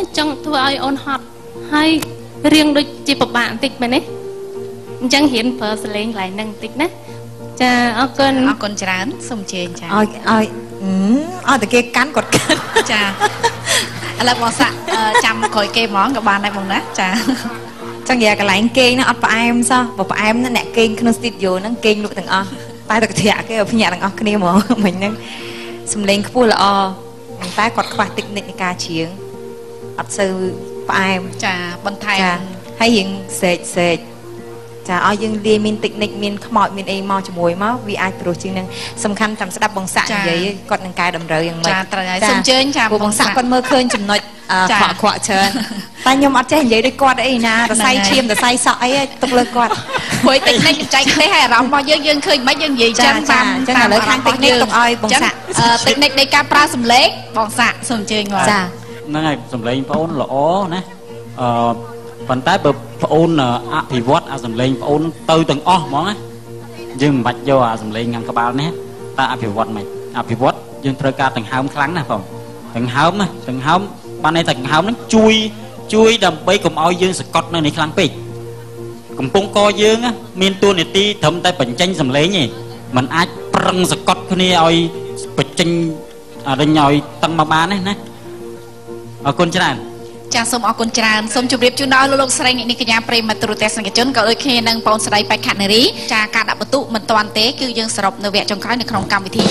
ចង់ធ្វើឲ្យអូនហត់ហើយរៀងដូចជាពិបាកបន្តិចមែនទេអញ្ចឹងរៀនប្រើសលេងកន្លែងហ្នឹងបន្តិចណាចាអរគុណច្រើនសូមជើញចាឲ្យតែគេកាន់គាត់កាន់ចាឥឡូវបងសាក់ចាំក្រោយគេហ្មងក៏បានដែរបងណាចាចឹងនិយាយកន្លែងគេងហ្នឹងអត់ផ្អែមសោះបើផ្អែមណាអ្នកគេងក្នុងស្ទូឌីយោហ្នឹងគេងលក់ទាំងអស់តែតែកធាក់គេឲ្យភ្ញាក់ទាំងអស់គ្នាហ្មងមិញហ្នឹងសំឡេងខ្ពស់ល្អតែគាត់ខ្វះតិចនិចនៃការច្រៀងអត់សូវផ្អែមចាបន្ថែមហើយរៀងសេកចាឲ្យយើងលាយមានតិចនិចមានខ្មោចមានអីមកជាមួយមកវាអាចព្រោះជាងនឹងសំខាន់តាមស្ដាប់បងសាក់និយាយគាត់នឹងកែតម្រូវយ៉ាងម៉េចចាត្រូវហើយសូមជើញចាបងសាក់គាត់មើលឃើញចំណុចខ្វក់ច្រើនតែខ្ញុំអត់ចេះនិយាយដូចគាត់អីណារស័យឈាមរស័យសក់អីទុកលើគាត់ព្រោះតិចនិចបច្ចេកទេសហើយអារម្មណ៍របស់យើងឃើញមិនយើងនិយាយចឹងតាមឥឡូវខាងតិចនិចទុកឲ្យបងសាក់តិចនិចនៃការប្រើសម្លេងបងសាក់សូមជើញមកចាហ្នឹងហើយសម្លេងបងអូនល្អណាប៉ុន្តែបើប្អូនអភិវឌ្ឍអាសម្លេងប្អូនទៅទាំងអស់ហ្មងណាយើងមិនបាច់យកអាសម្លេងងាំក្បាលនេះតែអភិវឌ្ឍមិនអភិវឌ្ឍយើងត្រូវការដង្ហើមខ្លាំងណាស់បងដង្ហើមបានន័យថាដង្ហើមហ្នឹងជួយដើម្បីកុំឲ្យយើងសកត់នៅនេះខ្លាំងពេកកំពុងកយើងមានតួនាទីត្រឹមតែបញ្ចេញសម្លេងទេมันអាចប្រឹងសកត់គ្នាឲ្យបញ្ចេញរញឲ្យតឹងមកបានណាអរគុណច្រើនចាសូមអរគុណច្រើនសូមជម្រាបជូនដល់លោកស្រីអ្នកនាងកញ្ញាប្រិយមិត្តទូរទស្សនិកជនក៏ដូចគ្នានឹងបងស្រីបេក្ខនារីចាការដាក់បន្ទុកមិនតាន់ទេគឺយើងសរុបនៅវគ្គចុងក្រោយនៅក្នុងកម្មវិធី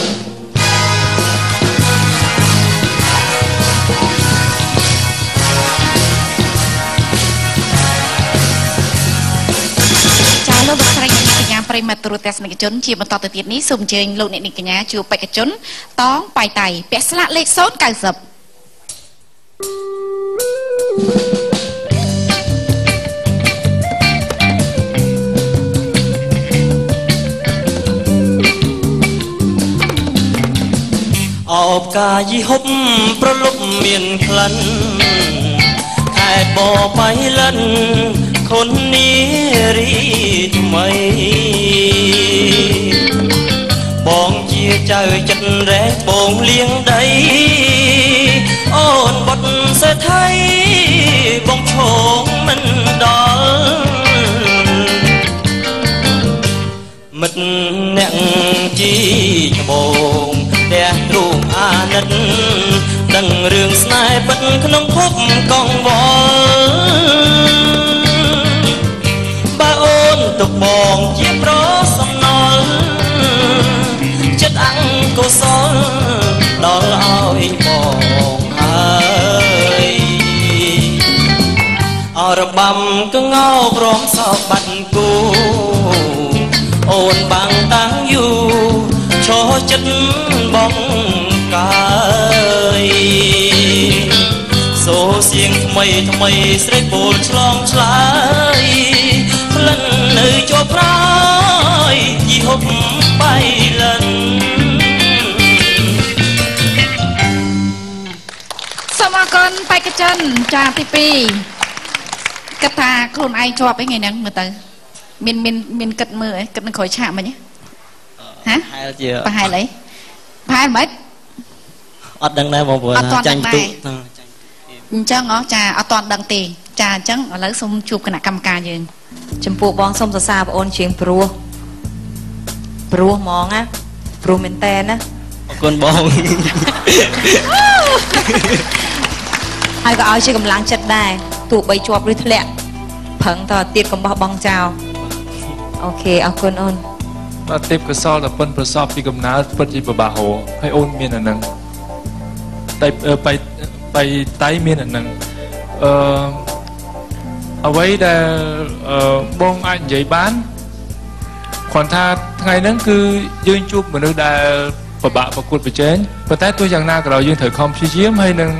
លោកស្រីអ្នកនាងកញ្ញាប្រិយមិត្តទូរទស្សនិកជនជាបន្តទៅទៀតនេះសូមអញ្ជើញលោកអ្នកនាងកញ្ញាជួបបេក្ខជនតងប៉ៃតៃពាក់ស្លាកលេខ090 អោបកាយហុបប្រលប់មានក្លិនខែបបៃលិនខុននីរីថ្មីបងជាចៅចិត្តរែកបងលៀងដីអូនបត់សេដ្ឋីបងឈងមិនដល់មិត្តអ្នកជីច្បងផ្ទះទ្រូងអាណិតដឹងរឿងស្នេហ៍ពិតក្នុងភពកងវល់បើអូនទុកបងជាប្រសំណល់ចិត្តអង្គុសលដល់ឲ្យបងហើយអរបាំកងោព្រមសោបាត់គូអូនបាំងតាំងយូឈោចិត្តបងកាយសូសៀងថ្មីស្រីពោលឆ្លងឆ្លើយផ្លិននៅជាប់ប្រយជីហុកបៃលិនសូមអរគុណបេក្ខជនចាទី2គិតថាខ្លួនឯងជាប់អីថ្ងៃហ្នឹងមើលទៅមានគិតមើលអីគិតនឹងក្រោយឆាកមិញហ៎ប្រហែលអីប្រហែលមិនអត់ដឹងដែរបងប្អូនចាញ់ទូអញ្ចឹងចាអត់ទាន់ដឹងទេចាអញ្ចឹងឥឡូវសូមជួបគណៈកម្មការយើងចំពោះបងសូមសរសើរបងអូនជាងព្រោះហ្មងណាព្រោះមែនតើណាអរគុណបងហើយក៏ឲ្យជាកម្លាំងចិត្តដែរទោះបីជាប់ឬធ្លាក់ប្រឹងតទៀតកុំបោះបង់ចោលអូខេអរគុណអូនបាទទេពកោសលតែប៉ុនប្រសពពីកំណើតពិតជាបបាហោហើយអូនមានអានឹងតែបៃតៃមានអានឹងអ្វីដែលបងអាចនិយាយបានគ្រាន់ថាថ្ងៃហ្នឹងគឺយើងជួបមនុស្សដែលពិបាកប្រកួតប្រជែងប៉ុន្តែទោះយ៉ាងណាក៏ដោយយើងត្រូវខំព្យាយាមហើយនឹង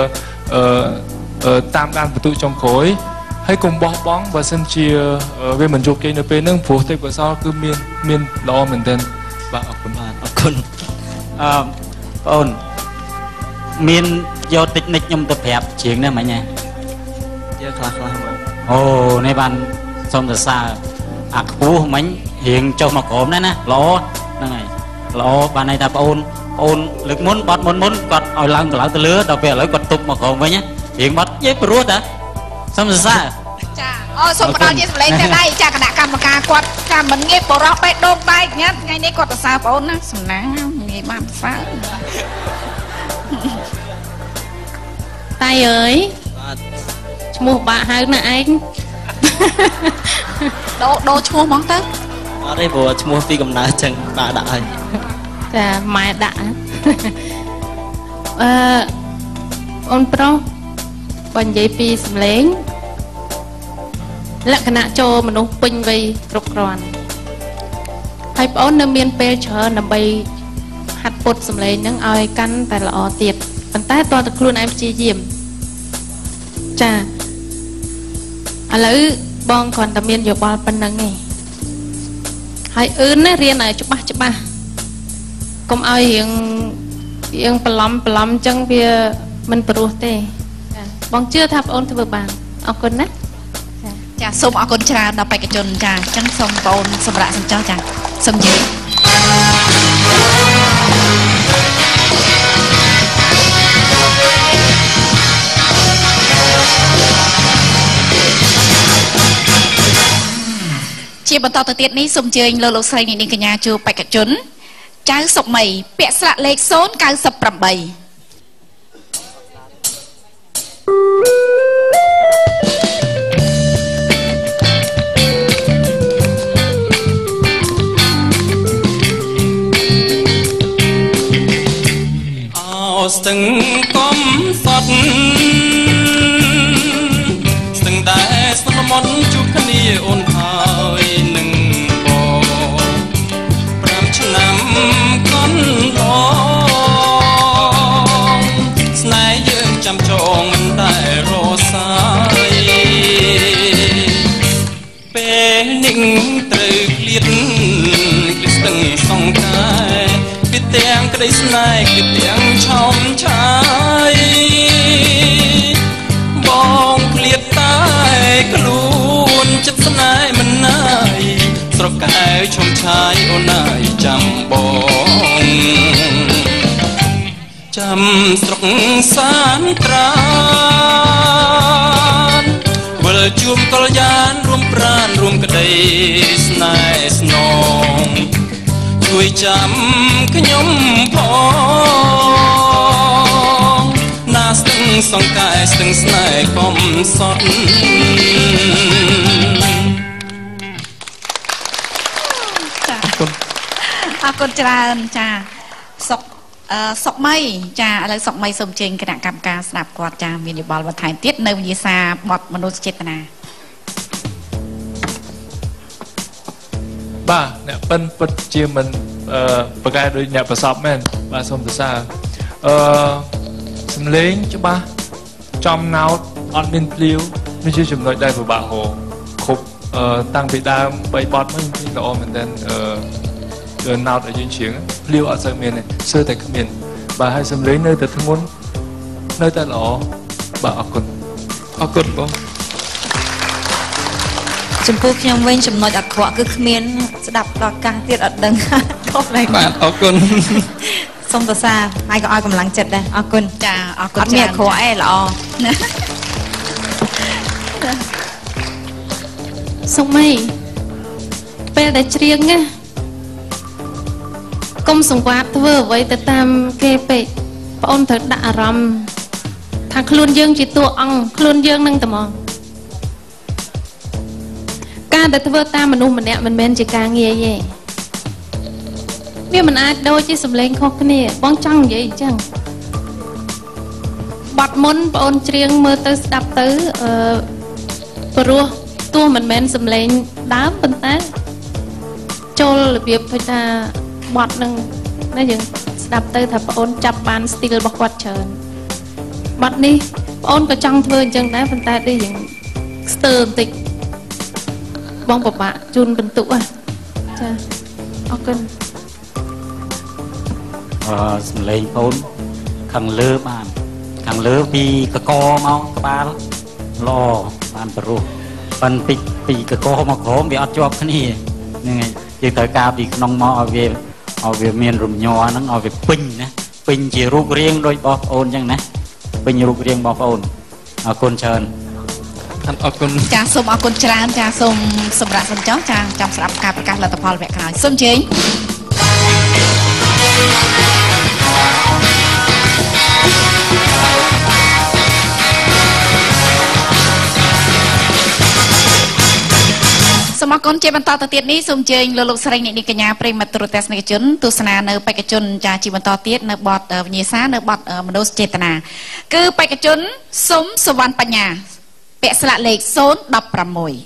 តាមដានបន្ទុកចុងក្រោយហើយកុំបោះបង់បើសិនជាវាមិនជោគជ័យនៅពេលហ្នឹងព្រោះទេពកោសលគឺមានល្អមែនទែនបាទអរគុណបាទអរគុណបងអូនមានយកតិចនិចខ្ញុំទៅប្រាប់ជាងនេះមិញណាយកខ្លះមកអូនេះបានសូមសរសើរអាខ្ពស់មិញរៀងចុះមកក្រោមណាល្អហ្នឹងហើយល្អបានន័យថាបងអូនលើកមុនបត់មុនគាត់ឲ្យឡើងទៅលើដល់ពេលឥឡូវគាត់ទប់មកក្រោមវិញណារៀងបាត់និយាយព្រោះតាសុំសរសើរចាអូសូមផ្ដល់ជាសម្លេងតែដៃចាគណៈកម្មការគាត់ចាមិនងាយបរោះបេះដូងបែកញ៉ាត់ថ្ងៃនេះគាត់សរសើរបងអូនណាសំណាងងាយបានសរសើរតៃអើយឈ្មោះបាក់ហៅណាឯងដូរឈ្មោះហ្មងទៅអត់ទេព្រោះឈ្មោះពីកំណើតចឹងបាក់ដាក់ហើយចាម៉ែដាក់អូនប្រុសបើនិយាយពីសម្លេងលក្ខណៈចូលមនុស្សពេញវ័យគ្រប់គ្រាន់ហើយបងអូននៅមានពេលច្រើនដើម្បីហាត់ពុតសម្លេងហ្នឹងឲ្យកាន់តែល្អទៀតប៉ុន្តែតើតើខ្លួនឯងព្យាយាមចាឥឡូវបងគ្រាន់តែមានយោបល់ប៉ុណ្្នឹងឯងហើយណារៀនឲ្យច្បាស់កុំឲ្យរៀងបន្លំអញ្ចឹងវាមិនព្រោះទេចាបងជឿថាបងអូនធ្វើបានអរគុណណាចាសូមអរគុណច្រើនដល់បេក្ខជនចាអញ្ចឹងសូមបងអូនសម្រាប់សំចោះចាសូមជឿជាបន្តទៅទៀតនេះសូមអញ្ជើញលោកស្រីនាងកញ្ញាជួបបេក្ខជនចៅសុកមីពាក់ស្លាកលេខ098 ស្ទឹងកំសត់ស្ទឹងតែស្នមន់ជួបគ្នាអូនហើយនឹងបង5ឆ្នាំកន្លងស្នេហ៍យើងចាំចងមិនដែលរសាយពេលនឹងត្រូវឃ្លាតស្ទឹងសងកាយគិតទាំងក្តីស្នេហ៍គិតទាំងឆោមឆាយបងឃ្លាតតែខ្លួនចិត្តស្នេហ៍មិនណាយស្រកែវឈំឆាយអូនណាយចាំបងចាំស្រុកសានត្រានវិលជួមកលយានរួមប្រានរួមក្តីស្នេហ៍ស្នងជួយចាំខ្ញុំផងណាស្ទឹងសង្កែស្ទឹងស្នេហ៍កំសត់ចាអរគុណច្រើនចាសុកមីចាឥឡូវសុកមីសូមជើញគណៈកម្មការស្ដាប់គាត់ចាមានយោបល់បន្ថែមទៀតនៅវិញ្ញាសាបទមនុស្សចេតនាបាទអ្នកពិតជាមិនប្រកែកដូចអ្នកប្រសពមែនបាទសូមសរសើរសំឡេងច្បាស់ចំណោតអត់មានភ្លាវនេះជាចំណុចដែលពិបាកហៅគ្រប់តាំងពីដើម3បទមកគឺល្អមែនទែនណោតឲ្យយើងច្រៀងភ្លាវអត់សូវមានទេសើតែគ្មានបាទហើយសំឡេងនៅតែធ្ងន់នៅតែល្អបាទអរគុណបងចំពោះខ្ញុំវិញចំណុចអាក្រក់គឺគ្មានស្ដាប់ដល់កាសទៀតអត់ដឹងខុសឡើយបាទអរគុណសូមសរសើរហើយក៏ឲ្យកម្លាំងចិត្តដែរអរគុណចាអរគុណអត់មានអាក្រក់អីល្អសុំមីពេលដែលច្រៀងណាកុំសង្វាតធ្វើអ្វីទៅតាមគេពេកបងអូនត្រូវដាក់អារម្មណ៍ថាខ្លួនយើងជាតួអង្គខ្លួនយើងនឹងតែមកការដែលធ្វើតាមមនុស្សម្នាក់មិនមែនជាការងាយទេវាមិនអាចដូចជាសម្លេងខុសគ្នាបងចង់និយាយអញ្ចឹងបាត់មុនបងអូនច្រៀងមើលទៅស្ដាប់ទៅព្រោះទោះមិនមែនសម្លេងដើមប៉ុន្តែចូលរបៀបដូចថាបាត់នឹងណាយើងស្ដាប់ទៅថាបងអូនចាប់បានស្ទីលរបស់គាត់ច្រើនបាត់នេះបងអូនក៏ចង់ធ្វើអញ្ចឹងដែរប៉ុន្តែដូចយើងស្ទើរបន្តិចបងពិបាកជូនបន្ទុកចាអរគុណសម្លេងបងខាងលើបានខាងលើពីកកមកក្បាលល្អបានព្រោះប៉ុន្តែពីកកមកក្រោមវាអត់ជាប់គ្នាហ្នឹងហើយយើងត្រូវការពីក្នុងមកឲ្យវាមានរំញ័រហ្នឹងឲ្យវាពេញណាពេញជារូបរាងដូចបងប្អូនអញ្ចឹងណាពេញរូបរាងបងប្អូនអរគុណច្រើនអរគុណចាសូមអរគុណច្រើនចាសូមសម្រាប់សិនចុះចាចាំស្ដាប់ការប្រកាសលទ្ធផលវគ្គក្រោយសូមជើញសូមអរគុណជាបន្តទៅទៀតនេះសូមអញ្ជើញលោកស្រីអ្នកនាងកញ្ញាប្រិយមិត្តទូរទស្សនិកជនទស្សនានៅបេក្ខជនចាជាបន្តទៀតនៅបទវិញ្ញាសានៅបទមនោសញ្ចេតនាគឺបេក្ខជនសុំសវណ្ណបញ្ញាពាក់ស្លាកលេខ016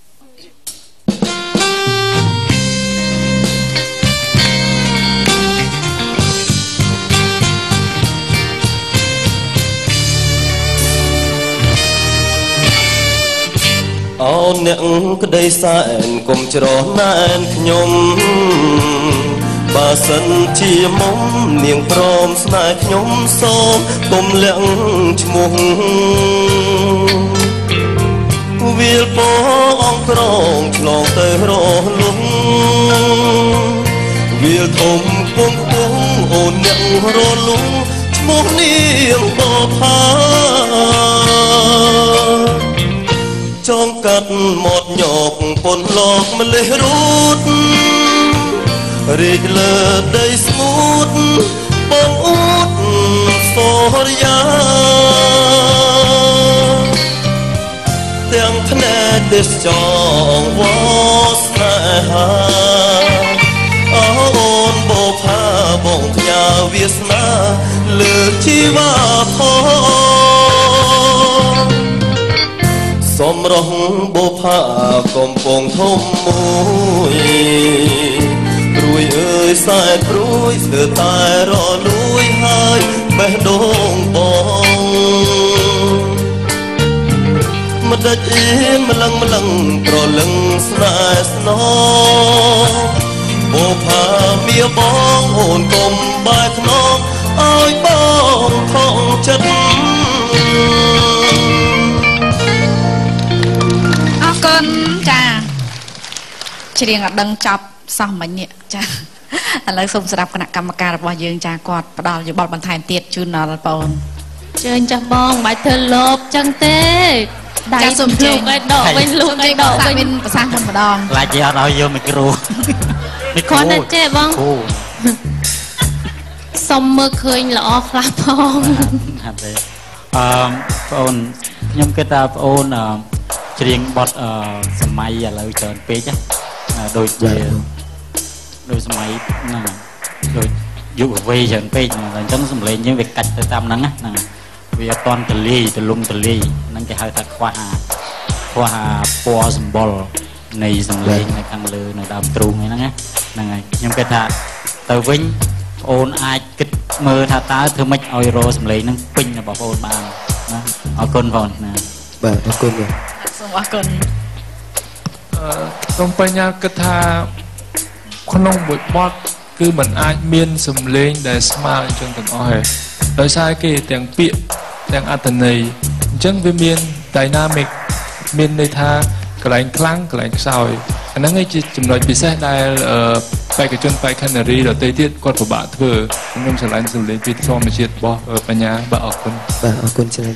អូនអ្នកក្តីសែនកុំច្រណែនខ្ញុំបើសិនជាមុំនាងព្រមស្នេហ៍ខ្ញុំសូមកុំលាក់ឈ្មោះវាលពងអងក្រងឆ្លងទៅរលំវាលធំពងពងអូនអ្នករលំឈ្មោះនាងបផាចងកាត់មាត់ញោកពន់លកម្លេះរូតរីកលើដីស្ងួតបងអ៊ូតសូរិយាទាំងភ្នែកទេសចងវស្នេហាអូនបោផាបងផ្ញើវាសនាលើជីវ៉ាផងសំរងបោផាកំពងធំមួយព្រួយអើយសែនព្រួយស្ទើរតែរលួយហើយបេះដូងបងមិនដេចអៀនម្លឹងប្រលឹងស្នេហ៍ស្នងបោផាមៀបងអូនកុំបែកខ្នងឲ្យបងខំចិត្តអរគុណចាច្រៀងអត់ដឹងចប់សោះមិញនេះចាឥឡូវសូមស្ដាប់គណៈកម្មការរបស់យើងចាគាត់ផ្ដល់យោបល់បន្ថែមទៀតជូនដល់បងជើញចាស់បងមិនធ្វើលោបចឹងទេដៃសុំជើញឲ្យដកវិញលូកឲ្យដកវិញភាសាមុនម្ដងខ្លាចគេអត់ឲ្យយកមីក្រូគាត់តែចេះបងសុំមើលឃើញល្អខ្លះផងអត់ទេបងអូនខ្ញុំគិតថាបងអូនច្រៀងបទសម័យឥឡូវច្រើនពេកដូចសម័យហ្នឹងដូចយុវវ័យច្រើនពេកអញ្ចឹងសម្លេងយើងវាកាច់ទៅតាមហ្នឹងហ្នឹងវាអត់តន់ទលាយទលំទលាយហ្នឹងគេហៅថាខ្វះពណ៌សម្បុរនៃសម្លេងនៅខាងលើនៅដើមទ្រូងហ្នឹងហ្នឹងហើយខ្ញុំគិតថាទៅវិញបងអូនអាចគិតមើលថាតើធ្វើម៉េចឲ្យរកសម្លេងហ្នឹងពេញរបស់បងអូនបានណាអរគុណបងណាបាទអរគុណបាទសូមអរគុណសូមបញ្ញាគិតថាក្នុងមួយបទគឺมันអាចមានសម្លេងដែលស្មើអញ្ចឹងទាំងអស់ហើយដោយសារគេទាំងពាក្យទាំងអត្ថន័យអញ្ចឹងវាមាន dynamic មានន័យថាកន្លែងខ្លាំងកន្លែងខ្សោយអាហ្នឹងឯងជាចំណុចពិសេសដែលបេក្ខជនបេក្ខនារីដទៃទៀតគាត់ពិបាកធ្វើខ្ញុំឆ្លងសម្លេងពីធម្មជាតិរបស់បញ្ញាបាទអរគុណបាទអរគុណច្រើន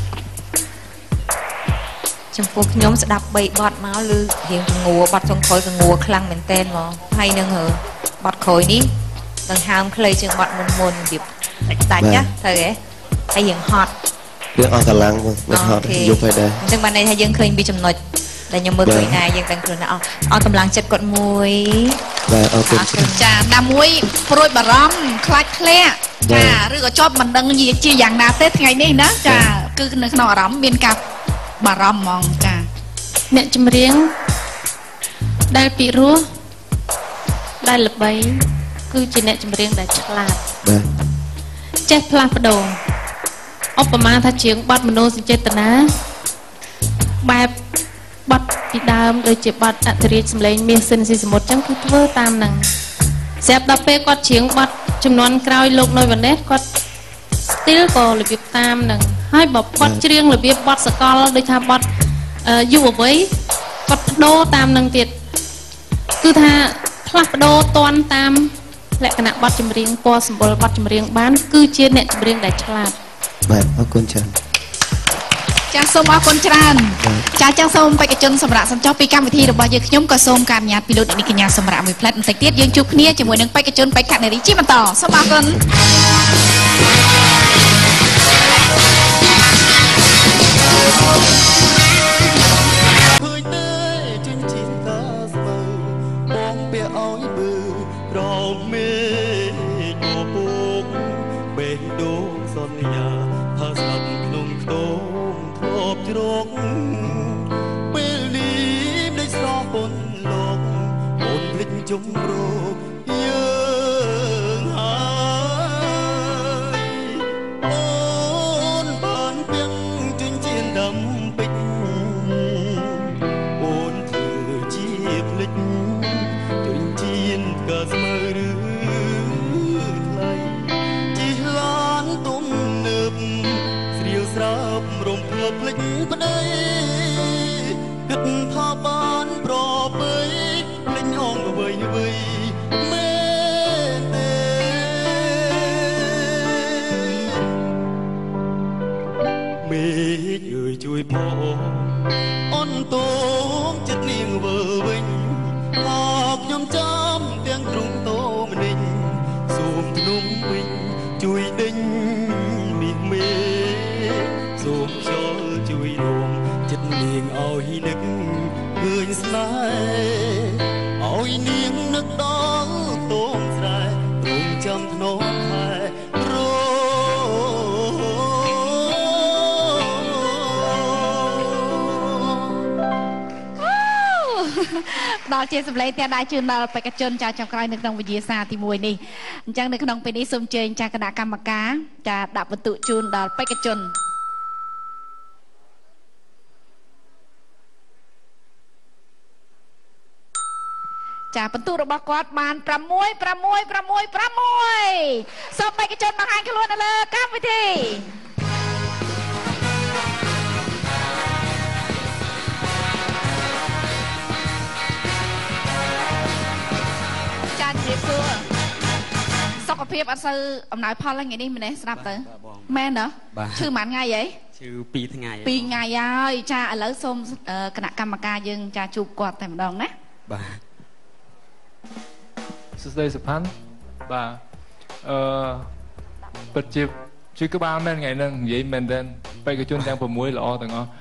ចំពោះខ្ញុំស្ដាប់3បទមកឬរៀងកងួរបទចុងក្រោយកងួរខ្លាំងមែនតែនមកហើយនឹងបទក្រោយនេះដង្ហើមខ្លីជាងបទមុនរបៀបដាច់ណាត្រូវទេហើយរៀងហត់រឿងអស់កម្លាំងមិនហត់យប់ហើយដែរអញ្ចឹងបានន័យថាយើងឃើញពីចំណុចដែលខ្ញុំមើលឃើញណាយើងទាំងខ្លួនអស់កម្លាំងចិត្តគាត់មួយបាទអរគុណចាណាមួយព្រួយបារម្ភខ្លាចធ្លាក់ចាឬក៏ជាប់មិនដឹងជាយ៉ាងណាទេថ្ងៃនេះណាចាគឺនៅក្នុងអារម្មណ៍មានការបារម្ភហ្មងចាអ្នកចម្រៀងដែលពិរោះដែលល្បីគឺជាអ្នកចម្រៀងដែលឆ្លាតបាទចេះផ្លាស់ប្ដូរឧបមាថាជាងបទមនោសញ្ចេតនាបែបបទពីដើមដូចជាបទអធិរាជសម្លេងមាសសិនស៊ីសមុទ្រចឹងគឺធ្វើតាមហ្នឹងស្រាប់ដល់ពេលគាត់ច្រៀងបទចំនួនក្រោយលោកនៅវណ្ណេះគាត់ still ក៏របៀបតាមហ្នឹងហើយបើគាត់ច្រៀងរបៀបបទសកលដូចថាបទយុវវ័យគាត់បដូរតាមហ្នឹងទៀតគឺថាផ្លាស់ប្ដូរតាន់តាមលក្ខណៈបទចម្រៀងពណ៌សម្បុរបទចម្រៀងបានគឺជាអ្នកចម្រៀងដែលឆ្លាតបាទអរគុណច្រើនចាសូមអរគុណច្រើនចាចឹងសូមបេក្ខជនសម្រាប់សញ្ចោះពីកម្មវិធីរបស់យើងខ្ញុំក៏សូមការអនុញ្ញាតពីលោកនាងកញ្ញាសម្រាប់មួយផ្លែតបន្តិចទៀតយើងជួបគ្នាជាមួយនឹងបេក្ខជនបេក្ខនារីជាបន្តសូមអរគុណជុំរកយើងហើយអូនបានពេញជញ្ជាដំពេជ្រអូនធ្វើជាភ្លេចជញ្ជាក៏ស្មើឬថ្លៃជីឡានទុំនើបស្រៀវស្រាប់រំភើបភ្លេចប្តីគិតថាបានប្របីអងអ្វីអ្វីមែនទេមេឃអើយជួយផងអន់តោងចិត្តនាងវើវិញអកខ្ញុំចាំទាំងទ្រង់តោមនិញសូមធ្នុំវិញជួយដេញមាសមេសូមខ្យល់ជួយរំចិត្តនាងឲ្យនឹកឃើញស្នេហ៍ឲ្យនាងនឹកដល់តោងស្រែរងចាំធ្នមខែរដល់ជាសម្លេងទាំងដែរជឿនដល់បេក្ខជនចាចុងក្រោយនៅក្នុងវិញ្ញាសាទី1នេះអញ្ចឹងនៅក្នុងពេលនេះសូមអញ្ជើញចាគណៈកម្មការចាដាក់បន្ទុកជូនដល់បេក្ខជនចាបន្ទុករបស់គាត់បាន6សូមបេក្ខជនបង្ហាញខ្លួននៅលើកម្មវិធីចាជម្រាបសួរសុខភាពអត់សូវអំណោយផលថ្ងៃនេះម្នេះស្ដាប់ទៅមែនទេឈឺប៉ុន្មានថ្ងៃហីឈឺ2ថ្ងៃ 2ថ្ងៃហើយចាឥឡូវសូមគណៈកម្មការយើងចាជួបគាត់តែម្ដងណាបាទសួស្តីសុផាន់បាទពិតជាជួយក្បាលមែនថ្ងៃហ្នឹងនិយាយមែនទេបេក្ខជនទាំង6ល្អទាំងអស់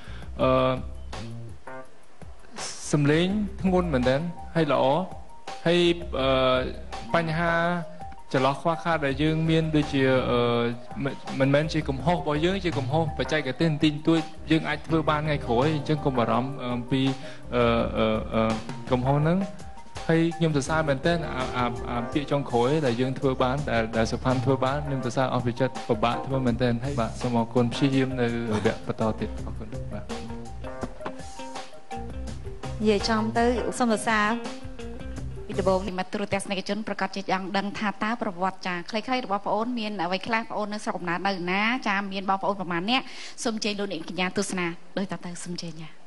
សំឡេងធ្ងន់មែនទេហើយល្អហើយបញ្ហាចន្លោះខ្វះខាតដែលយើងមានដូចជាមិនមែនជាកំហុសរបស់យើងជាកំហុសបច្ចេកទេសបន្តិចបន្តួចយើងអាចធ្វើបានថ្ងៃក្រោយអញ្ចឹងកុំបារម្ភអំពីកំហុសហ្នឹងហើយខ្ញុំសរសើរមែនទែនអាពាក្យចុងក្រោយដែលយើងធ្វើបានដែលសុផាន់ធ្វើបានខ្ញុំសរសើរអស់ពីចិត្តពិបាកធ្វើមែនទែនហើយបាទសូមអរគុណព្យាយាមនៅវគ្គបន្តទៀតអរគុណបាទនិយាយចំទៅសូមសរសើរពីដំបូងនេះមកទូរទស្សនិកជនប្រកាសជាចង់ដឹងថាតើប្រវត្តិចាខ្លីៗរបស់បងអូនមានអ្វីខ្លះបងអូននៅស្រុកកំណើតនៅណាចាមានបងប្អូនប្រមាណអ្នកសូមជើញលោកអ្នកកញ្ញាទស្សនាដោយតទៅសូមជើញណា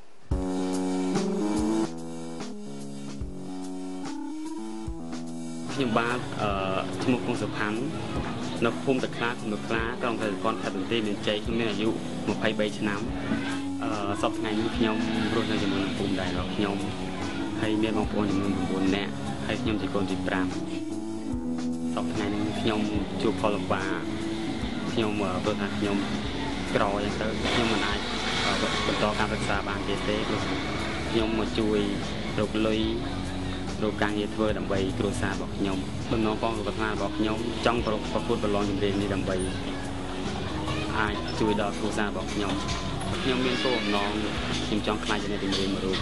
ខ្ញុំបាទឈ្មោះគង់សុផាន់នៅភូមិតាខ្លានៅខ្លាក្រុងកែវកនខេត្តបន្ទាយមានជ័យខ្ញុំមានអាយុ23ឆ្នាំសប្តាហ៍ថ្ងៃនេះខ្ញុំរស់នៅជាមួយនឹងភូមិដែររបស់ខ្ញុំហើយមានបងប្អូនចំនួន9នាក់ហើយខ្ញុំជាកូនទី5សប្តាហ៍ថ្ងៃនេះខ្ញុំជួបផលលំបាកខ្ញុំព្រោះថាខ្ញុំក្រអញ្ចឹងទៅខ្ញុំមិនអាចបន្តការសិក្សាបានទេព្រោះខ្ញុំមកជួយរកលុយរកការងារធ្វើដើម្បីគ្រួសាររបស់ខ្ញុំបំណងបងប្រាថ្នារបស់ខ្ញុំចង់ប្រកួតប្រឡងចម្រៀងនេះដើម្បីអាចជួយដល់គ្រួសាររបស់ខ្ញុំមានគោលបំណងខ្ញុំចង់ខ្លាចជាអ្នកចម្រៀងមួយរូប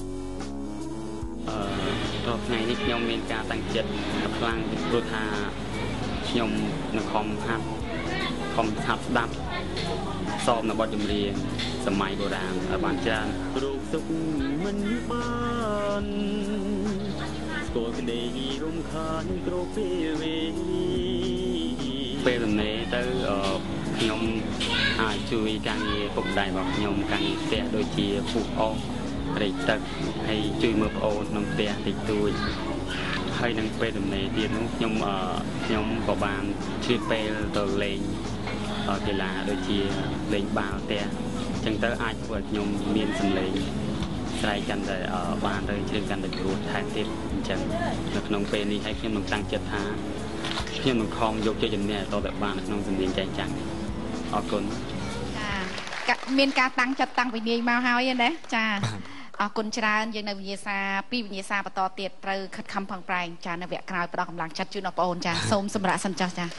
រាល់ថ្ងៃនេះខ្ញុំមានការតាំងចិត្តខ្លាំងព្រោះថាខ្ញុំនឹងខំហាត់ស្ដាប់សមនៅបទចម្រៀងសម័យបុរាណឲ្យបានច្រើនរូបសុខមិនបានស្គាល់ក្តីរំខានគ្រប់ពេលដំណេរទៅខ្ញុំអាចជួយការងារពុកម្ដាយរបស់ខ្ញុំការងារផ្ទះដូចជាពុះអស់រែកទឹកហើយជួយមើលប្អូនក្នុងផ្ទះតិចតួចហើយនឹងពេលដំណេរទៀតនោះខ្ញុំក៏បានឆ្លៀតពេលទៅលេងកីឡាដូចជាលេងបាល់ផ្ទះអញ្ចឹងចឹងទៅអាចធ្វើឲ្យខ្ញុំមានសម្លេងស្រែកកាន់តែបានឬជ្រៀងកាន់តែព្រោះថែមទៀតអញ្ចឹងនៅក្នុងពេលនេះហើយខ្ញុំនឹងតាំងចិត្តថាខ្ញុំនឹងខំយកជ័យជំនះឲ្យតតែបាននៅក្នុងសម្លេងចែងចាំងអរគុណចាមានការតាំងចិត្តតាំងពីនាយមកហើយណាចាអរគុណច្រើនយើងនៅវិញ្ញាសាពីវិញ្ញាសាបន្តទៀតត្រូវខិតខំប្រឹងប្រែងចានៅវគ្គក្រោយផ្ដល់កម្លាំងចិត្តជូនបងប្អូនចាសូមសម្រាប់សិនចាស់ចា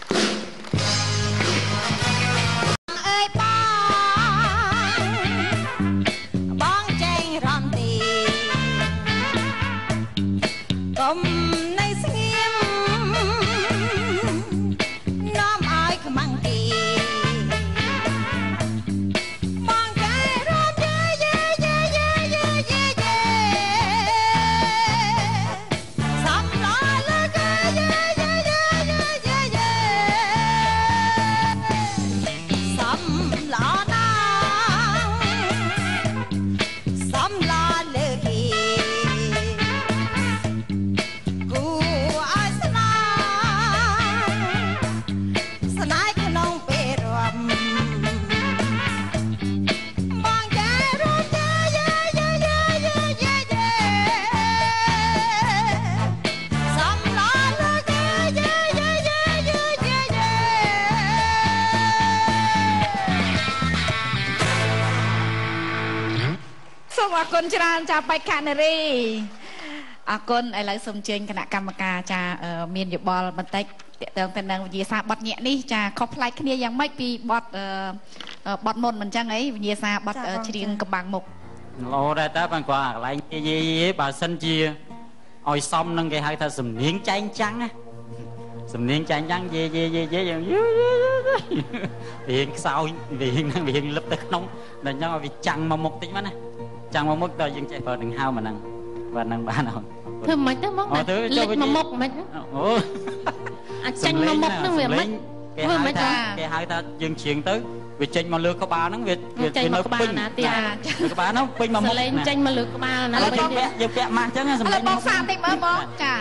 អរគុណច្រើនចាបេក្ខនារីអរគុណឥឡូវសូមអញ្ជើញគណៈកម្មការចាមានយោបល់បន្តិចតើទៅនឹងវិញ្ញាសាបទញាក់នេះចាខុសប្លែកគ្នាយ៉ាងម៉េចពីបទមុនមិនអញ្ចឹងអីវិញ្ញាសាបទច្រៀងកំបាំងមុខល្អដែរតើបងគាត់កន្លែងយេបើសិនជាឲ្យសមនឹងគេហៅថាសំនៀងចែងចាំងណាសំនៀងចែងចាំងយេយ៉ាងរៀងខ្សោយរៀងលឹបទៅក្នុងដល់អញ្ចឹងឲ្យវាចាំងមកមុខតិចមកណាចាំងមកមុខដល់យើងចេះប្រើនឹងហៅមកហ្នឹងបាទហ្នឹងបានអត់ធ្វើមិនទៅមកលេចមកមុខមិនអូអាចចេញមកមុខហ្នឹងវាមិនគេហៅថាយើងច្រៀងទៅវាចេញមកលើក្បាលហ្នឹងវានៅពេញណាទៀតក្បាលហ្នឹងពេញមកមុខលេងចេញមកលើក្បាលណាយើងពាក់ម៉ាស់អញ្ចឹងសម្លេងបងសាមតិចមើលបងចា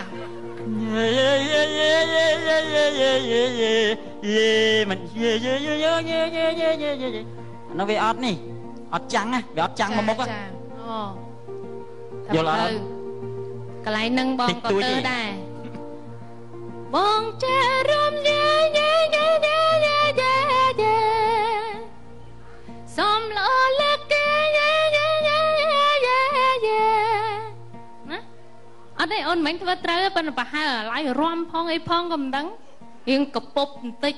មិននៅវាអត់នេះអត់ចាំងណាវាអត់ចាំងមកមុខអូយល់អត់កន្លែងហ្នឹងបងក៏ទៅដែរបងចេះរំសំឡលើកណាអត់ទេអូនមិនធ្វើត្រូវប៉ុន្តែប្រហែលឡាយរំផងអីផងក៏មិនដឹងរៀងកពុបបន្តិច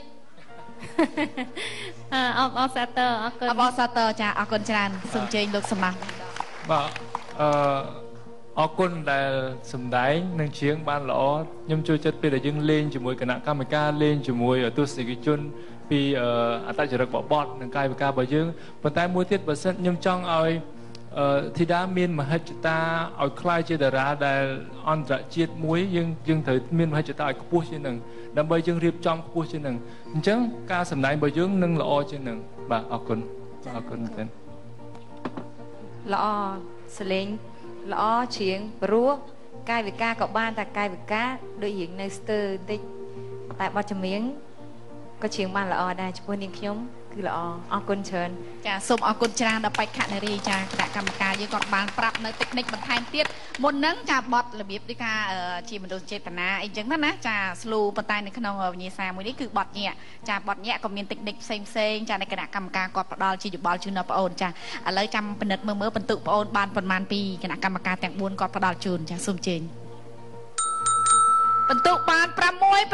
អបសាទរអរគុណអបសាទរចាអរគុណច្រើនសូមជើញលោកសម្មាបាទអរគុណដែលសម្ដែងនិងច្រៀងបានល្អខ្ញុំចូលចិត្តពេលដែលយើងលេងជាមួយគណៈកម្មការលេងជាមួយទស្សនិកជនពីអត្តចរិតបបត់និងកាយវិការរបស់យើងប៉ុន្តែមួយទៀតបើសិនខ្ញុំចង់ឲ្យធីតាមានមហិច្ឆតាឲ្យខ្លាយជាតារាដែលអន្តរជាតិមួយយើងត្រូវមានមហិច្ឆតាឲ្យខ្ពស់ជាងនឹងដើម្បីយើងរៀបចំខ្ពស់ជាងនឹងអញ្ចឹងការសម្ដែងរបស់យើងនឹងល្អជាងនឹងបាទអរគុណមែនល្អសលេងល្អច្រៀងព្រោះកាយវិការក៏បានតែកាយវិការដូចរៀងនៅស្ទើរបន្តិចតែបទចម្រៀងក៏ច្រៀងបានល្អដែរចំពោះនាងខ្ញុំគឺល្អអរគុណច្រើនចាសូមអរគុណច្រើនដល់បេក្ខនារីចាគណៈកម្មការយើងគាត់បានប្រាប់នៅតិចនិចបន្ថែមទៀតមុនហ្នឹងចាបទរបៀបដូចថាជាមនុស្សចេតនាអីចឹងណាចាស្លូប៉ុន្តែនៅក្នុងវិញ្ញាសាមួយនេះគឺបទញាក់ចាបទញាក់ក៏មានតិចនិចផ្សេងចានៅគណៈកម្មការគាត់ផ្ដល់ជាយោបល់ជូនដល់បងអូនចាឥឡូវចាំពិនិត្យមើលបន្ទុកបងអូនបានប៉ុន្មានពីគណៈកម្មការទាំង4គាត់ផ្ដល់ជូនចាសូមជើញបន្ទុកបាន6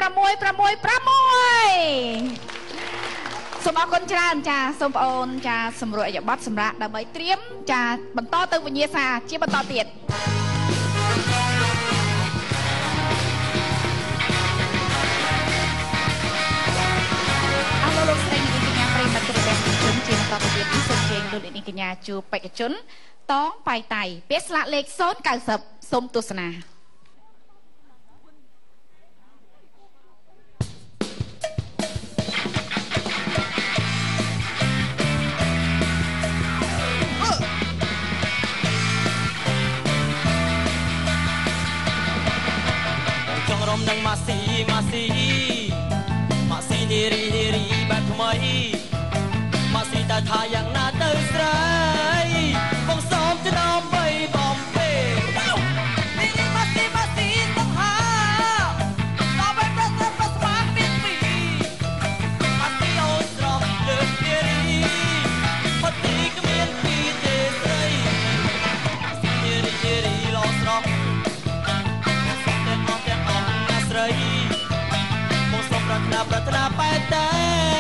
សូមអរគុណច្រើនចាសូមបងអូនចាសម្រួលអយប័តសម្រាប់ដើម្បីត្រៀមចាបន្តទៅវិញ្ញាសាជាបន្តទៀតអរលោកស្រីនាងកញ្ញាប្រិយមិត្តគ្រប់ទាំងជនជាបន្តទៅទៀតនេះសូមជើញលោកនាងកញ្ញាជួបបេក្ខជនតងប៉ៃតៃពាក្យស្លាកលេខ090សូមទស្សនានឹងម៉ាស៊ីនារីបែបថ្មីម៉ាស៊ីតាแต่ถ้าอย่างน่าเตยใสบองซ้อมจะน้อมไปบอมเป้นี่มาสิต้องหาต่อไปประเสริฐประสานเป็นปีมาสิโอนตรอกเลือดเดียรีพอดีก็เมียนปีเจใส่เยรีลองตรอกแต่ออกนาใส่บองซ้อมปรารถนาไปได้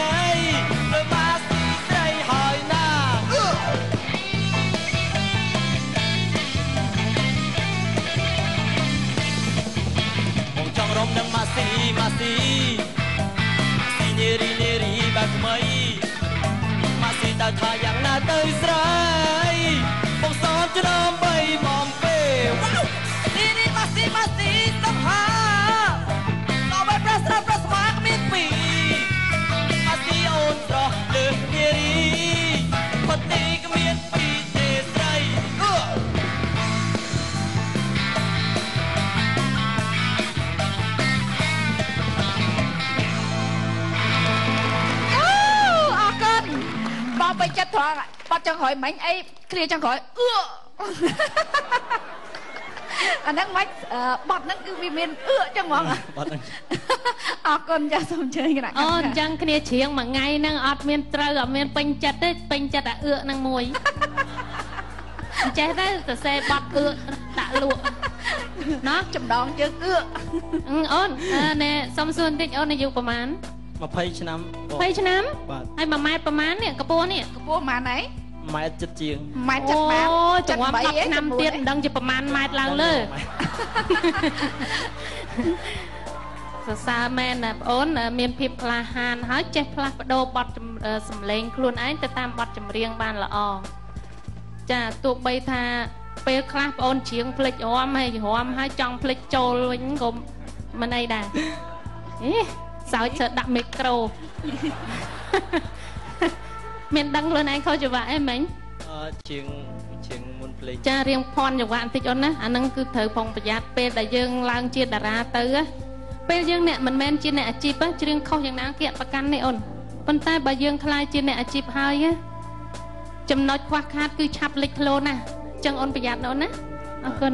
รมนังมาสีเนรีแบบไม่มาสีตาทาอย่างน่าเตยใสบองซ้อมจะน้อมไปบอมเป้นี่มาสีต้องหาต่อไปประสมากมีปีมาสีโอนตรอเลือเนรีพอดีก็เมียนปีเจใสไปจัดทองปัดจังหอยมันไอ้เคลียจังหอยอันนั้นไม่บัดนั้นคือวิเมียนจังหวะออกคนจะสมเชยกันนะอ๋อจังเคลียเฉียงมาไงนั่งอดเมียนเตอร์เมียนเป็นจัดได้เป็นจัดนั่งมวยใจได้แต่เซบัดตะลุเนาะจำดองเจออ้นเนี่ยสมส่วนที่อ้นอายุประมาณมาไพ่ชนะให้มาไม้ประมาณเนี่ยกระโปงเนี่ยกระโปงมาไหนไม้จัดเจียงไม้จัดมาจังหวะปักน้ำเตี้ยดังจะประมาณไม้ลางเลยซาแมนนะโอนเมียนพิพลาหานหาเจ็บพลาโดบอดสำเร็งคลุนไอ้แต่ตามบอดจำเรียงบ้านละอจะตัวใบทาเปลคลาโอนเฉียงพลิกหอมให้จังพลิกโจลวิ่งกลมมันได้ได้สาวเชิดดักมิโครเมียนดังเลยนายเขาจะว่าไอ้เหม็นเชียงมุนเพลงจะเรียงพรอย่างว่าอันติจนนะอันนั้นคือเธอพงประหยัดเป็นแต่ยังลางเชียดดาราเตอเป็นยังเนี่ยมันแมนจีเนี่ยอาชีพจะเรียงเขาอย่างนั้นเกียรประกันในอ่อนปันใต้ใบยังคลายจีเนี่ยอาชีพหายจำนวนควักคาดคือชับเล็กโลนะจังอ่อนประหยัดอ่อนนะเอาคน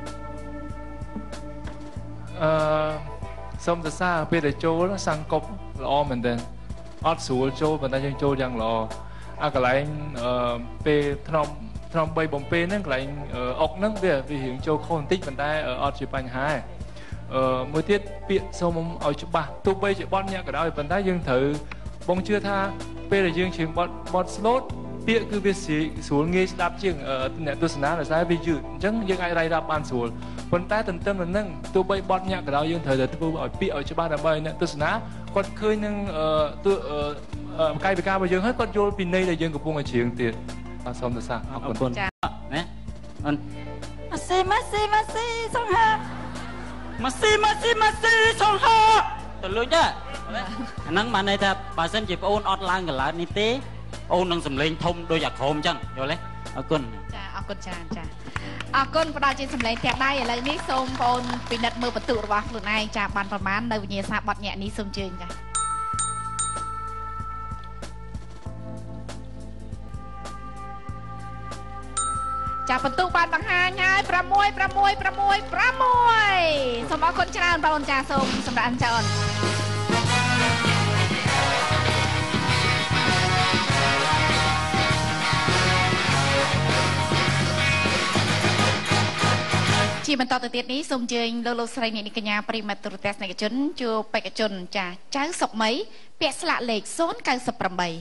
สมจะซาเป็นแต่โจแล้วสังกบละอเหมือนเดิมอดสูโจมันได้ยังโจยังละกระไรเป็นทำใบบอมเป้นั่นกระไรออกนั่งเดี๋ยวไปเห็นโจโคนติ๊กมันได้อดจีปัญหามือเทียบเปียสมเอาจุบะตัวใบจีบอลเนี่ยก็ได้มันได้ยังถือบงเชื่อท่าเป็นแต่ยังเชียงบอลสโลดเปียคือเป็นสีสูงเงี้ยดับเชียงเนี่ยตัวสนามเลยใช้ไปยืดจังยังไงไรดับบานสูงคนใต้ตื่นเต้นมันนั่งตัวใบบอลเนี่ยก็ได้ยังถือแต่ตัวเอาปีเอาจุบะดับใบเนี่ยตัวสนามก็เคยนั่งตัวไกลไปกาไปยังให้ก็โยนปีนี้เลยยังกับพวกไอเชียงเตี้ยสมจะสร้างขอบคุณนะมันมาซีสองห้ามาซีสองห้าตัวลุยจ้ะอันนั้นมาในแต่ปาเส้นจีบโอนออดไลน์กันละนี่เต้โอนนังสำเร็จทมโดยอยากโฮมจังเดี๋ยวเลยขอบคุณจ้าขอบคุณจ้าขอบคุณประดาจินสำเร็จแทบได้อะไรนี่ส้มโอนปีนัดมือประตูระวังหรือไงจากบันประมาณในวิญญาณศาสตร์บัดเนี่ยนี้ส้มเชิญจ้ะจากประตูบานบางฮาง่ายประมวยสมบัติคนชนะบอลจ่าส้มสำหรับอันจอนที่บรรทอตัวเตี้ยนี้สมเจงโลสไลนิกญาปริมาตรเตสในกระชนจูไปกระชนจ่าเจ้าศกไหมเปียสละเหล็กโซนการสปรำใบ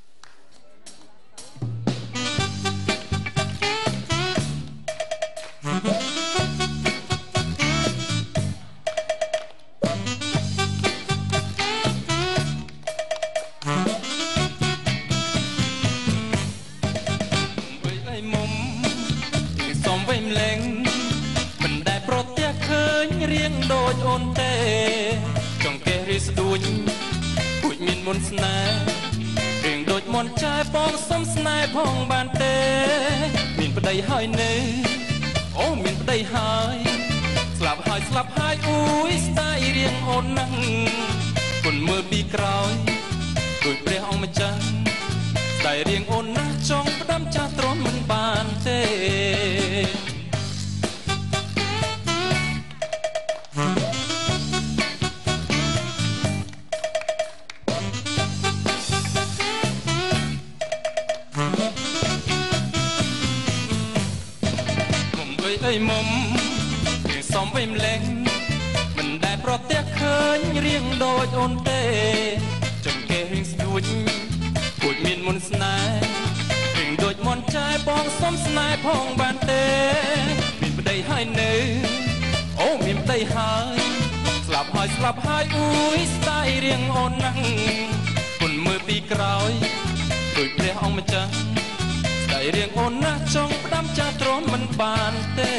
โดยโอนเตจงเกริสดุยปุยมินมุนสนายเรียงโดยมนชายปองสมสนายพองบานเตมินประเดี๋ยวหายเนโอ้มินประเดี๋ยวหายสลับหายอุ้ยสไตล์เรียงโอนนั่งคนมือปีกรอยโดยเปรี้ยวมาจังสไตล์เรียงโอนยมุมเรียงซ้อมไว้เล็งมันได้เพราะเตี้ยเคยเรียงโดยโอนเตจนเกเรียงสดุดพูดมินมุนสนายเรียงโดยมนใจปองซ้อมสนายพองบานเตมินไม่ได้ให้เนื้อโอ้มินไม่ได้ให้สลับหายอุ้ยสไตล์เรียงโอนนั่งคนมือปีกร้อยโดยเปรี้ยอองมาจังได้เรียงโอนนะจงดำจะตรนมันบานเต้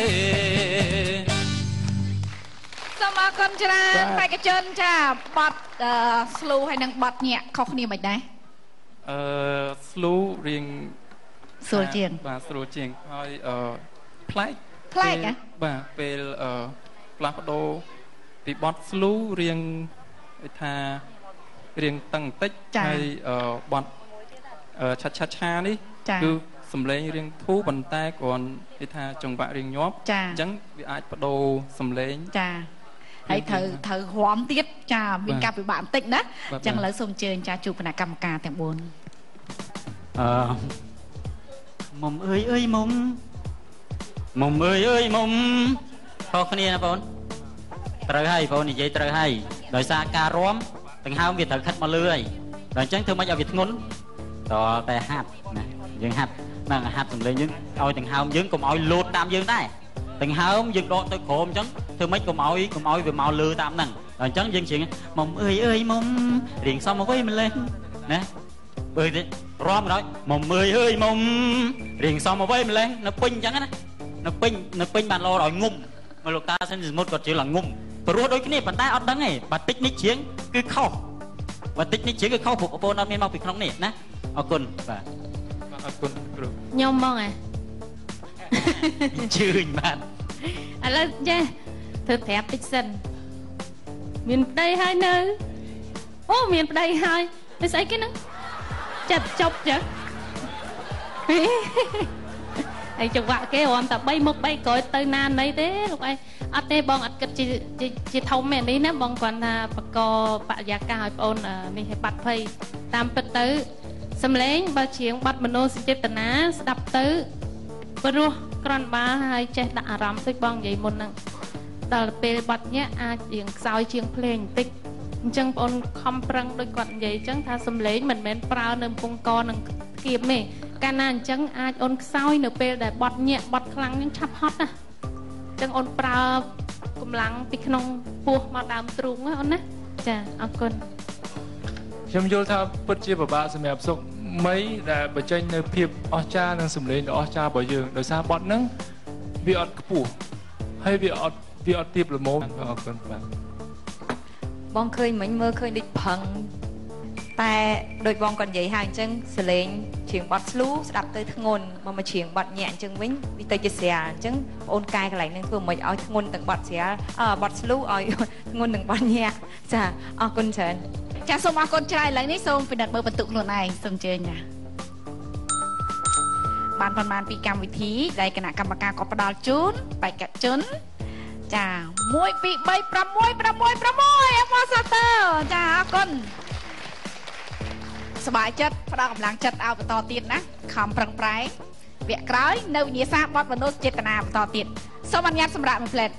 สมาคมจราไปกระเจินจ้าบัดสลูให้นางบัดเนี่ยเขาคนนี้ไม่ได้สลูเรียงสลูเจียงบาสลูเจียงให้พลายอ่ะบาเป็นปลาโดปีบอสสลูเรียงทาเรียงตั้งเต็กให้บอสชานี่คือสำเร็จเรียงทูบันไตก่อนที่ท่าจงบะเรียงยอบจังวิอาจประโดสำเร็จจ้าให้เธอหอมติดจ้ามีการไปบ้านติดนะจังเลยส่งเชิญจ้าจูคณะกรรมการแต่บนมุมเอ้ยมุมเอ้ยมุมพอคนนี้นะปอนเตยให้ปอนนี่ใจเตยให้โดยซาการ้อมตั้งห้าววิถีขัดมาเลยโดยจังเธอมาเอาวิถีงุ้นต่อแต่หัดนะยังหัดนั่งหัดสำเร็จยังเอาตั้งห้าวยังก็เอาลูดตามยังได้ตั้งห้าวยังโดนตัวโขมจังเธอไม่ก็เอาไปเมาลือตามนั่งโดยจังยังเสียงมุมเอ้ยมุมเรียงซ้อมมาไว้มันเลยนะร้อมnóiมุมเอ้ยมุมเรียงซ้อมมาไว้มันเลยnó pinจังนะnó pin bàn lo rồi ngum mà lục ta sẽ một cái chữ là ngum và đôi cái này bàn tay ăn đắng này bà tích nít chiến cứ khâu và tích nít chiến cứ khâu phục opon ăn miên mau bị không nè nè ở cồn và nhom mong à chửi bạn à là nha thử thẹp tích sân miền đây hai nơi ô miền đây hai để xảy cái nó chặt chọc chứไอ้จังหวะแกออมแต่ใบมุกใบก้อยเตยนานเลยเด้ลูกไอ้อัดเต้บองอัดกัดจีทำแม่นี้นะบองก่อนประกอบปะยากาให้ปนนี่ให้ปัดเพยตามปัดตื้อสำเร็จบาเฉียงบัดมโนสิเจตนาดับตื้อปรัวกรอนบ้าให้เจตอารามตึกบองใหญ่มนนั่งแต่เปรบัดเนี้ยอาเฉียงซอยเฉียงเพลงติ๊กจังปนคำปรังโดยก่อนใหญ่จังถ้าสำเร็จเหมือนแมนปลาหนึ่งปงกรหนึ่งเกียบเมการนั่นจังอาจอนซอยเนเปลแต่บดเนี่ยบดครั้งยังชับฮอตนะจังอนปลากำลังปิขนมปูมาดามตรุงนะอนนะจ้ะเอาคนชมโยธาปัจเจกบะสมัยสุกไม่แต่ปัจจัยในเพียบอชานังสำเร็จอชาบ่อยโดยซาบดนั่งวิอดกระปูให้วิอดตีบหรือโม่เอาคนไปบองเคยเหมือนเมื่อเคยดิพังแต่โดยบองก่อนใหญ่ห่างจังเสลงเฉียงบอดสลูสดับเตยทงนมาเฉียงบอดแย่จังวิ่งวิเตยจะเสียจังโอนกายกันไหลนึงเพื่อมาเอาทงนต่างบอดเสียบอดสลูเอาทงนต่างบอดแย่จ้ะเอาคนเชิญจ้ะส่งมาคนชายหลังนี้ส่งเป็นดัดเบอร์บรรทุกหนุนไอส่งเชิญจ้ะบานประมาณปีกรรมวิธีได้คณะกรรมการกปดลจุนไปแกะจุนจ้ะมวยปีใบประมวยเอ็มวอสเตอร์จ้ะคนสบายจัดพระกำลังจัดเอาไปต่อติดนะคำปรังไพรเวียกร้อยในวิญญาณบอดมนุษย์เจตนาไปต่อติดสมัญญาสำหรับมันเพลิ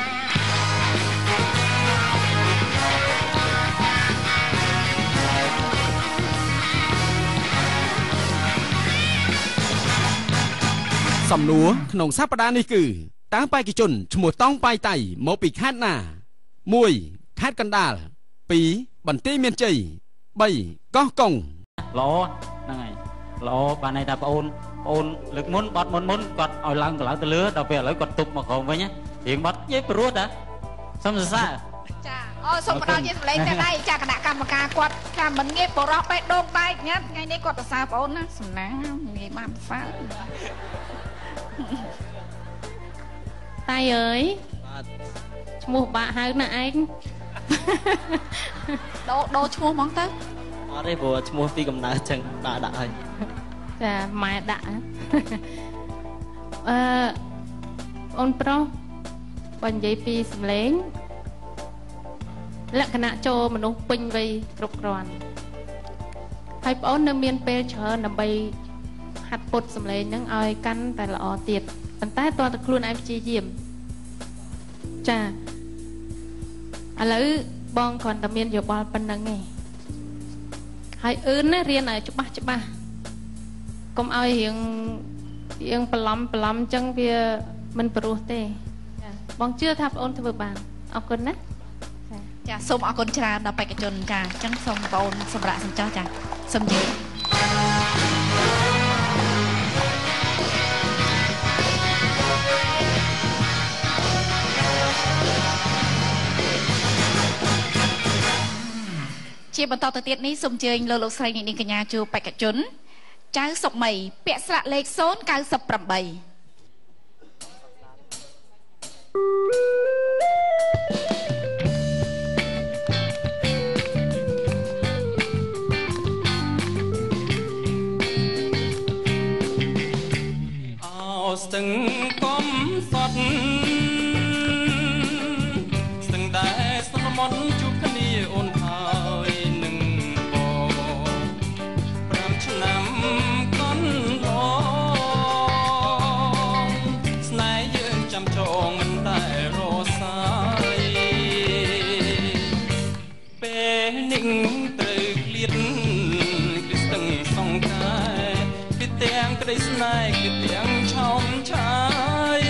นสำนัวขนมซาปดานี่คือตั้งไปกี่จนชมัวต้องไปไต่โมปีคาดหน้ามวยคาดกันดาลปีบันตีเมียนใจใบก็กงล้อนั่งไงล้อบานในตาโอนลึกมุนบอดมุนกอดเอาลังกับหลังตะเลือเราไปเลยกอดตุบมาของไว้เนี้ยเสียงบอดเย็บปวดนะสมซ่าจ้าส่งมาเราเย็บเลยแต่ได้จากคณะกรรมการกอดการมันเงียบปวดเราไปโดนไปเงี้ยไงนี่กอดตาซาโอนนะสำนักมีบ้านฟ้าตายเอ๋ยหมู่บ้าหายนะไอ้โดชัวมองเต้ ở đây vừa mua phi cầm nát chẳng đã rồi dạ mai đã ôn pro bằng giấy pi sầm lén lẽ khả cho mình ông pin về rục ròn hay ôn nâng miên pe chờ nằm bay hạt bột sầm lén những ai căn tại là tiệt ប៉ុន្តែតើតែខ្លួនឯងព្យាយាមចាឥឡូវបងគ្រាន់តែមានយោបល់ប៉ុណ្្នឹងឯងហើយណារៀនឲ្យច្បាស់កុំឲ្យរៀងបន្លំអញ្ចឹងវាមិនព្រោះទេចាបងជឿថាបងអូនធ្វើបានអរគុណណាចាសូមអរគុណច្រើនដល់បេក្ខជនចាអញ្ចឹងសូមបងអូនសម្រាប់សំចោះចាសូមជឿជាបន្តទៅទៀតនេះសូមអញ្ជើញលោកស្រីនាងកញ្ញាជួបបេក្ខជនចៅសុកមីពាក់ស្លាកលេខ098 ស្ទឹងកំសត់ស្ទឹងដែលសន្មត់ជួបគ្នាអូនហើយនឹងបង5ឆ្នាំកន្លងស្នេហ៍យើងចាំចងមិនដែលរសាយពេលនឹងត្រូវឃ្លាតគឺស្ទឹងសង្កាយគឺទាំងក្តីស្នេហ៍គឺទាំងឆោមឆាយ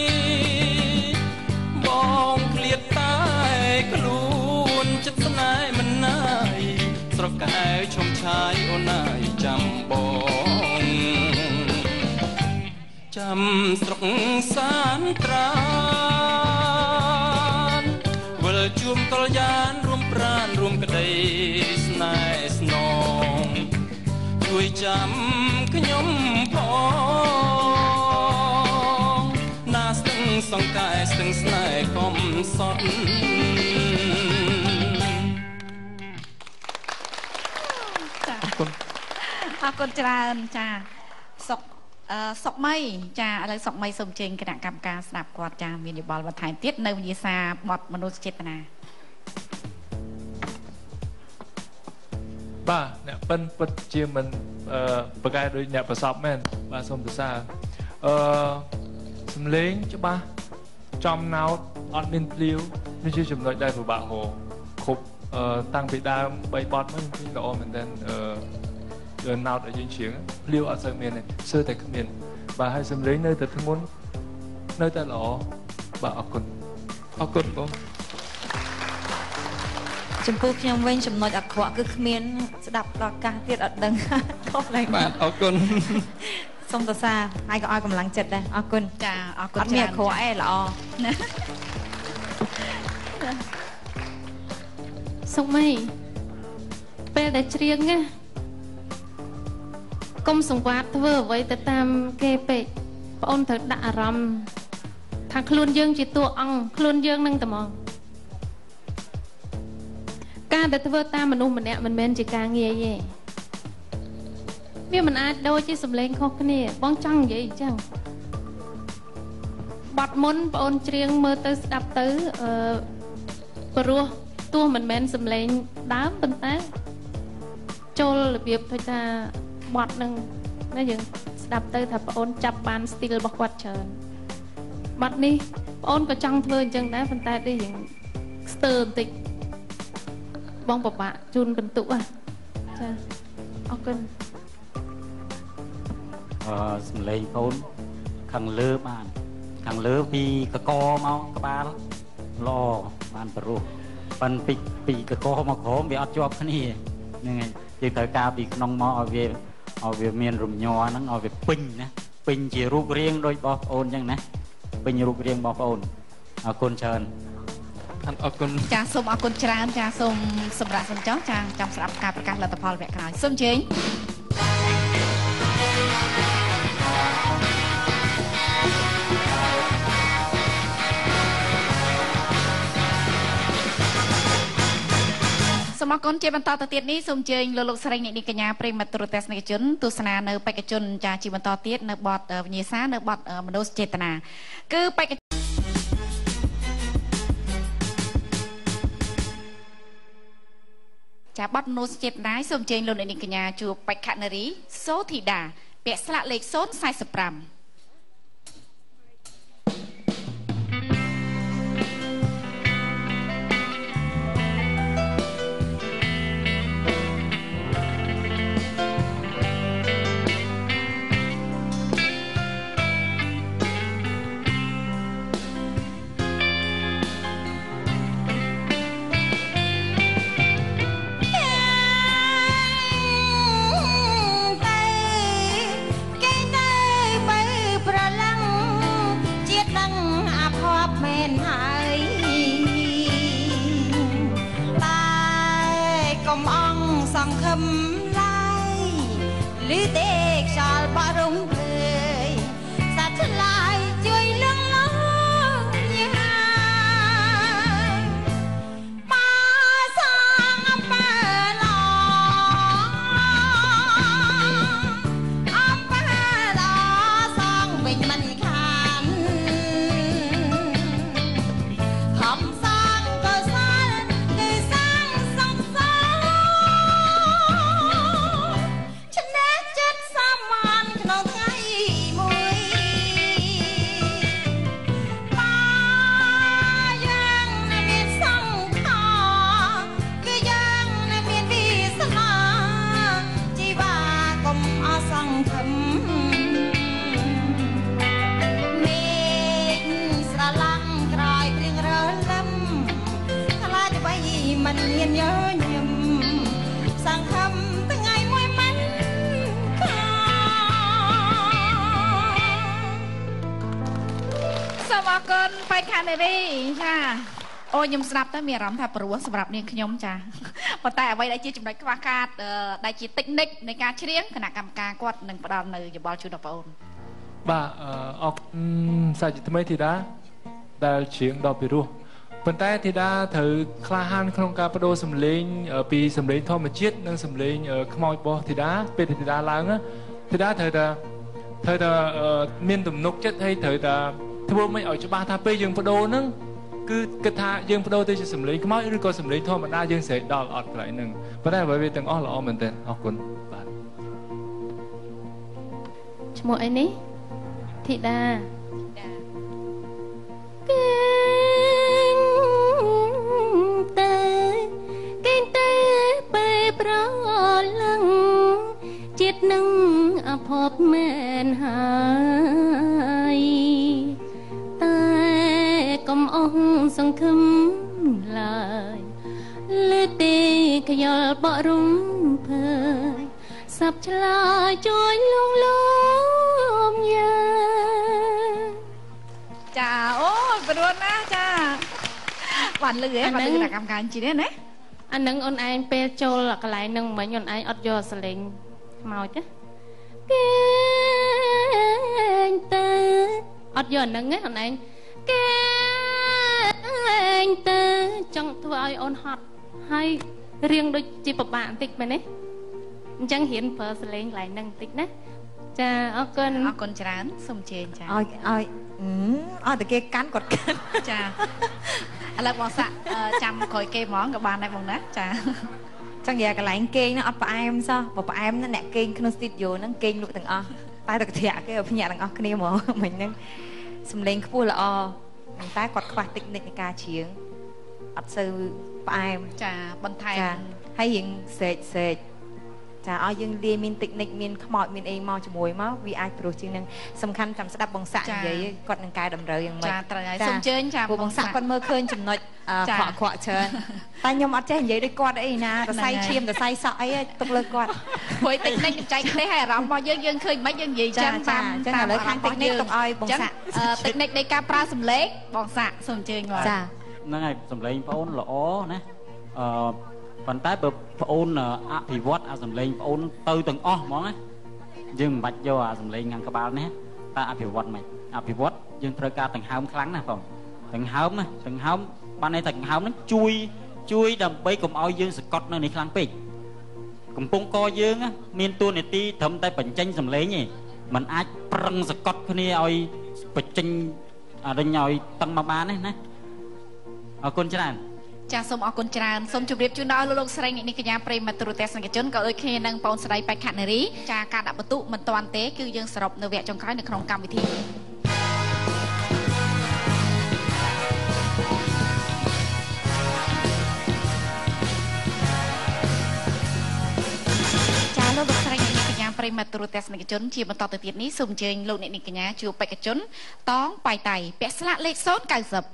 បងឃ្លាតតែខ្លួនចិត្តស្នេហ៍មិនណាយស្រកែវឈុំឆាយអូនណាយចាំបងចាំស្រុកសានត្រានវិលជួមកលយានរួមប្រានរួមក្តីស្នេហ៍ស្នងជួយចាំខ្ញុំផងណាស្ទឹងសង្កែស្ទឹងស្នេហ៍កំសត់អរគុណច្រើនចាសុកមីចាឥឡូវសុកមីសូមជើញគណៈកម្មការស្ដាប់គាត់ចាមានយោបល់បន្ថែមទៀតនៅវិញ្ញាសាបទមនោសញ្ចេតនាបាទអ្នកពិតជាមិនប្រកែកដោយអ្នកប្រសពមែនបាទសូមសរសើរសំឡេងច្បាស់ចំណោតអត់មានភ្លាវនេះជាចំណុចដែលពិបាកហៅគ្រប់តាំងពីដើម3បទមកខ្ញុំល្អមែនទែនណោតឲ្យយើងច្រៀងភ្លាវអត់សូវមានទេសើតែគ្មានបាទហើយសំឡេងនៅតែធ្ងន់នៅតែល្អបាទអរគុណបងចំពោះខ្ញុំវិញចំណុចអាក្រក់គឺគ្មានស្ដាប់ដល់កាសទៀតអត់ដឹងខុសឡើងបាទអរគុណសូមសរសើរហើយក៏ឲ្យកម្លាំងចិត្តដែរអរគុណចាអរគុណអត់មានអាក្រក់អេល្អណាសុកមីពេលដែលច្រៀងណាកុំសង្វាតធ្វើអ្វីទៅតាមគេពេកបងអូនត្រូវដាក់អារម្មណ៍ថាខ្លួនយើងជាតួអង្គខ្លួនយើងនឹងតែមកការដែលធ្វើតាមមនុស្សម្នាក់មិនមែនជាការងាយទេវាមិនអាចដូចជាសម្លេងខុសគ្នាបងចង់និយាយអញ្ចឹងបទមុនបងអូនច្រៀងមើលទៅស្ដាប់ទៅព្រោះទោះមិនមែនសម្លេងដើមប៉ុន្តែចូលរបៀបដូចថាបទនឹងណាយើងស្ដាប់ទៅថាបងអូនចាប់បានស្ទីលរបស់គាត់ច្រើនបទនេះបងអូនក៏ចង់ធ្វើអញ្ចឹងដែរប៉ុន្តែដូចយើងស្ទើរបន្តិចបងពិបាកជូនបន្ទុកចាអរគុណសម្លេងបងអូនខាងលើបានខាងលើពីកកមកក្បាលល្អបានប្រុសប៉ិនពីកកមកក្រោមវាអត់ជាប់គ្នាហ្នឹងហើយយើងត្រូវការពីក្នុងមកឲ្យវាមានរំញ័រហ្នឹងឲ្យវាពេញណាពេញជារូបរាងដូចបងប្អូនអញ្ចឹងណាពេញរូបរាងបងប្អូនអរគុណច្រើនអរគុណចាសូមអរគុណច្រើនចាសូមសម្រាប់សំចោះចាចាំស្ដាប់ការប្រកាសលទ្ធផលវគ្គក្រោយសូមជើញសូមអរគុណជាបន្តទៅទៀតនេះសូមអញ្ជើញលោកស្រីអ្នកនាងកញ្ញាប្រិយមិត្តទូរទស្សនិកជនទស្សនានៅបេក្ខជនចាជាបន្តទៀតនៅបទវិញ្ញាសានៅបទមនោសញ្ចេតនាគឺបេក្ខចាបទមនោសញ្ចេតនាសូមអញ្ជើញលោកអ្នកនាងកញ្ញាជួបបេក្ខនារីសូធីតាពាក់ស្លាកលេខ045 ឬទេខ្យល់បក់រំភើយសត្វឆ្លើយជួយលឹងលងញ៉ាបើសងអំពើឡអំពើឡសងវិញមិនខានហំសងក៏សាលគឺសាងសង្សារឈ្នះចិត្តសាមញ្ញក្នុងថ្ងៃមួយបើយើងនៅមានសង្ខារគឺយើងនៅមានវាសនាជីវ៉ាកុំអស់សង្ឃឹមមេឃស្រឡាំងក្រោយព្រៀងរលឹមខ្លាចអ្វីមិនមានញញឹមសង្ឃឹមថ្ងៃមួយមិនខានសូមអរគុណបេក្ខនារីចាអូខ្ញុំស្ដាប់ទៅមានអារម្មណ៍ថាព្រោះសម្រាប់នាងខ្ញុំចាប៉ុន្តែអ្វីដែលជាចំណុចខ្វះខាតដែលជាតិចនិចនៃការច្រៀងគណៈកម្មការគាត់នឹងផ្ដល់នៅយោបល់ជូនដល់បងអូនបាទអរគុណសាជាថ្មីធីតាដែលច្រៀងដល់ពីរោះប៉ុន្តែធីតាត្រូវក្លាហានក្នុងការបដូរសម្លេងពីសម្លេងធម្មជាតិនិងសម្លេងខ្មោចរបស់ធីតាពេលធីតាឡើងធីតាត្រូវតែមានទំនុកចិត្តហើយត្រូវតែធ្វើមិនឲ្យច្បាស់ថាពេលយើងបដូរហ្នឹងគឺគិតថាយើងបដូរទៅជាសម្លេងខ្មោចឬក៏សម្លេងធម្មតាយើងស្រែកដល់អត់កន្លែងហ្នឹងប៉ុន្តែអ្វីទាំងអស់ល្អមែនទែនអរគុណបាទឈ្មោះអីនេះធីតា គេងតែពេលប្រលឹងចិត្តនឹងអភ័ព្វមែនហើយតែកុំអស់សង្ឃឹមឡើយលើទេខ្យល់បក់រំភើយសាប់ឆ្លើយជួយលងលំញ៉ាចាអូយព្រោះណាចាបានលឺហ៎បានលឺគណៈកម្មការជាណាអានឹងអូនឯងពេលចូលកន្លែងនឹងមិញអូនឯងអត់យកសលេងខ្មោចទេគេងតែអត់យកអានឹងទេអូនឯងគេងតែចង់ធ្វើឲ្យអូនហត់ហើយរៀងដូចជាពិបាកបន្តិចមែនទេអញ្ចឹងរៀនប្រើសលេងកន្លែងនឹងបន្តិចណាចាអរគុណច្រើនសូមជើញចាឲ្យតែគេកាន់គាត់កាន់ចា ឥឡូវបងសាក់ចាំក្រោយគេហ្មងក៏បានដែរបងណាចាចង់និយាយកន្លែងគេងហ្នឹងអត់ផ្អែមសោះបើផ្អែមណាអ្នកគេងក្នុងស្ទូឌីយោហ្នឹងគេងលក់ទាំងអស់តែតែកធាក់គេឲ្យភ្ញាក់ទាំងអស់គ្នាហ្មងមិញហ្នឹងសំឡេងខ្ពស់ល្អតែគាត់ខ្វះតិចនិចនៃការច្រៀងអត់សូវផ្អែមចាបន្ថែមហើយរៀងសេកចាឲ្យយើងលាយមានតិចនិចមានខ្មោចមានអីមកជាមួយមកវាអាចព្រោះជាងនឹងសំខាន់ចាំស្ដាប់បងសាក់និយាយគាត់នឹងកែតម្រូវយ៉ាងម៉េចចាត្រូវហើយសូមជើញចាបងសាក់គាត់មើលឃើញចំណុចខ្វក់ខ្វក់ច្រើនតែខ្ញុំអត់ចេះនិយាយដូចគាត់អីណាសរសៃឈាមសរសៃសក់អីទុកលើគាត់ព្រោះតិចនិចចែកទេហើយអារម្មណ៍របស់យើងឃើញមិនយើងនិយាយចឹងតាមឥឡូវខាងតិចនិចទុកឲ្យបងសាក់តិចនិចនៃការប្រើសម្លេងបងសាក់សូមជើញមកចាហ្នឹងហើយសម្លេងបងអូនល្អណាប៉ុន្តែបើបងអូនអភិវឌ្ឍអាសម្លេងបងអូនទៅទាំងអស់ហ្មងណាយើងមិនបាច់យកអាសម្លេងខាងក្បាលនេះតែអភិវឌ្ឍមិនអភិវឌ្ឍយើងត្រូវការដង្ហើមខ្លាំងណាស់បងដង្ហើមបានន័យថាដង្ហើមហ្នឹងជួយដើម្បីកុំឲ្យយើងសកត់នៅនេះខ្លាំងពេកកំពុងកយើងមានតួនាទីត្រឹមតែបញ្ចេញសម្លេងទេมันអាចប្រឹងសកត់គ្នាឲ្យបញ្ចេញរញឲ្យតឹងមកបានទេណាអរគុណច្រើនចាសូមអរគុណច្រើនសូមជម្រាបជូនដល់លោកស្រីអ្នកនាងកញ្ញាប្រិយមិត្តទូរទស្សនិកជនក៏ដូចគ្នានឹងបងស្រីបេក្ខនារីចាការដាក់បន្ទុកមិនតាន់ទេគឺយើងសរុបនៅវគ្គចុងក្រោយនៅក្នុងកម្មវិធីចាលោកស្រីអ្នកនាងកញ្ញាប្រិយមិត្តទូរទស្សនិកជនជាបន្តទៅទៀតនេះសូមអញ្ជើញលោកអ្នកនាងកញ្ញាជួបបេក្ខជនតងប៉ៃតៃពាក់ស្លាកលេខ090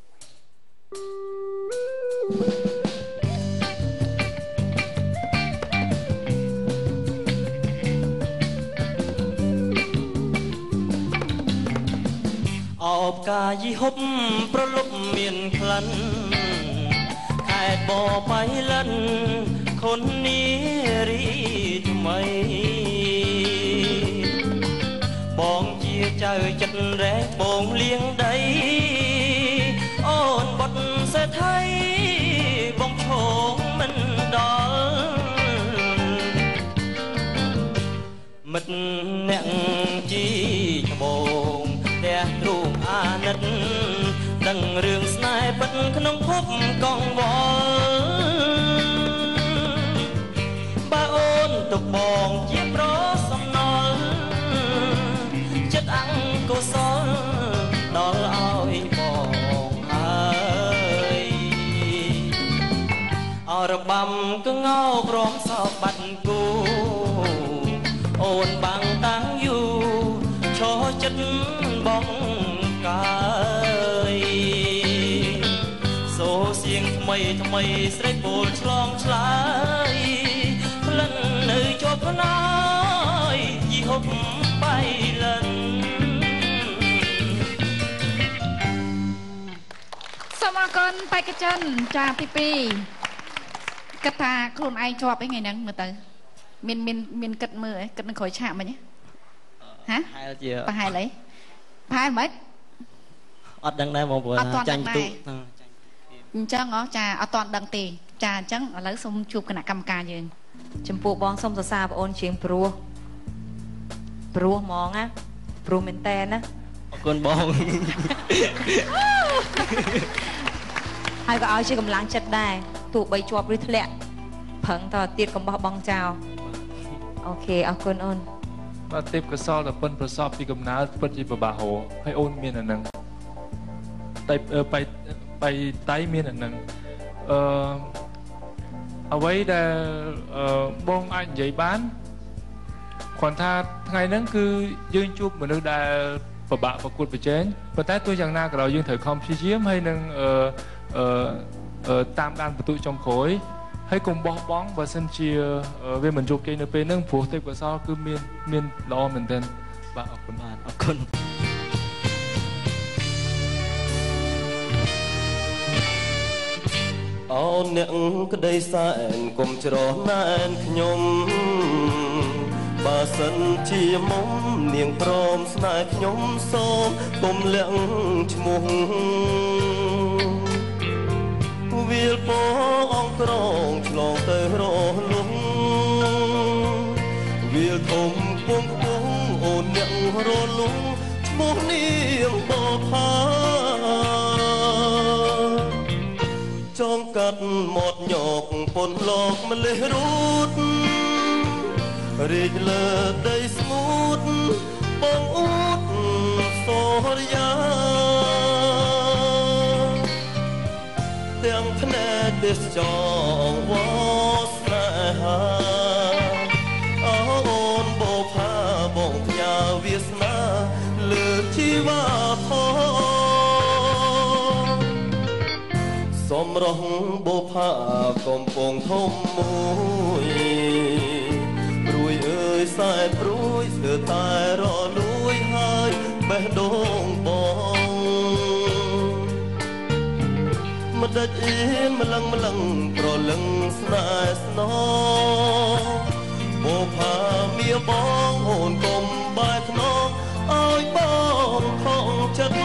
អោបកាយហុបប្រលប់មានក្លិនខេត្តបបៃលិនខុននារីថ្មីបងជាចៅចិត្តរែងបងលៀងដីអូនបុតសេដ្ឋីបងឈងមិនដល់មិត្តអ្នកជីច្បងផ្ទះទ្រូងអាណិតដឹងរឿងស្នេហ៍ពិតក្នុងភពកង្វល់បើអូនទុកបងជាប្រសំណល់ចិត្តអង្គុសលដល់ឲ្យបងហើយអរបាំកងោក្រមសោបាត់គូអូនបាំងតាំងយូរឈរចិត្តបងកាយសូសៀងថ្មីថ្មីស្រីពោលឆ្លងឆ្លើយក្លិននៅជាប់ខ្នើយជីហុកបៃលិនសូមអរគុណបេក្ខជនចាទី2គិតថាខ្លួនឯងជាប់អីថ្ងៃហ្នឹងមើលទៅមានគិតមើលគិតនឹងក្រោយឆាកមិញហ៎ប្រហែលអីប្រហែលមិនអត់ដឹងដែរបងប្អូនចាញ់ទូអញ្ចឹងចាអត់ទាន់ដឹងទេចាអញ្ចឹងឥឡូវសូមជួបគណៈកម្មការយើងចំពោះបងសូមសរសើរបងអូនជាងព្រោះហ្មងណាព្រោះមែនតើណាអរគុណបងហើយក៏ឲ្យជាកម្លាំងចិត្តដែរទោះបីជាប់ឬធ្លាក់ប្រឹងតទៀតកុំបោះបង់ចោលអូខេអរគុណអូនបាទទេពកោសលដែលប៉ិនប្រសពពីកំណើតពិតជាពិបាកហៅហើយអូនមានអានឹងតែបៃមានអានឹងអ្វីដែលបងអាចនិយាយបានគ្រាន់ថាថ្ងៃហ្នឹងគឺយើងជួបមនុស្សដែលពិបាកប្រកួតប្រជែងប៉ុន្តែទោះយ៉ាងណាក៏ដោយយើងត្រូវខំព្យាយាមហើយនឹងតាមដានបន្ទុកចុងក្រោយហើយកុំបោះបង់បើសិនជាវាមិនជោគជ័យនៅពេលហ្នឹងព្រោះទេពកោសលគឺមានល្អមែនទែនបាទអរគុណបាទអរគុណអូនអ្នកក្តីសែនកុំច្រណែនខ្ញុំបើសិនជាមុំនាងព្រមស្នេហ៍ខ្ញុំសូមកុំលាក់ឈ្មោះវាលពោអងក្រងឆ្លងទៅរលំវាលធំពងពងអូនអ្នករលំឈ្មោះនាងបផាចងកាត់មាត់ញកពន់លកម្លេះរូតរីកលើដីស្ងួតបងអ៊ូតសូរិយាទាំងភ្នែកទេសចងវស្នេហាអូនបោផាបងផ្ញើវាសនាលើជីវ៉ាផងសំរងបោផាកំពុងធំមួយព្រួយអើយខ្សែព្រួយស្ទើរតែរលួយហើយបេះដូងបងមិនដេចអៀនម្លឹងប្រលឹងស្នេហ៍ស្នបោផាមៀបងអូនកុំបែកខ្នងឲ្យបងខំចិត្ត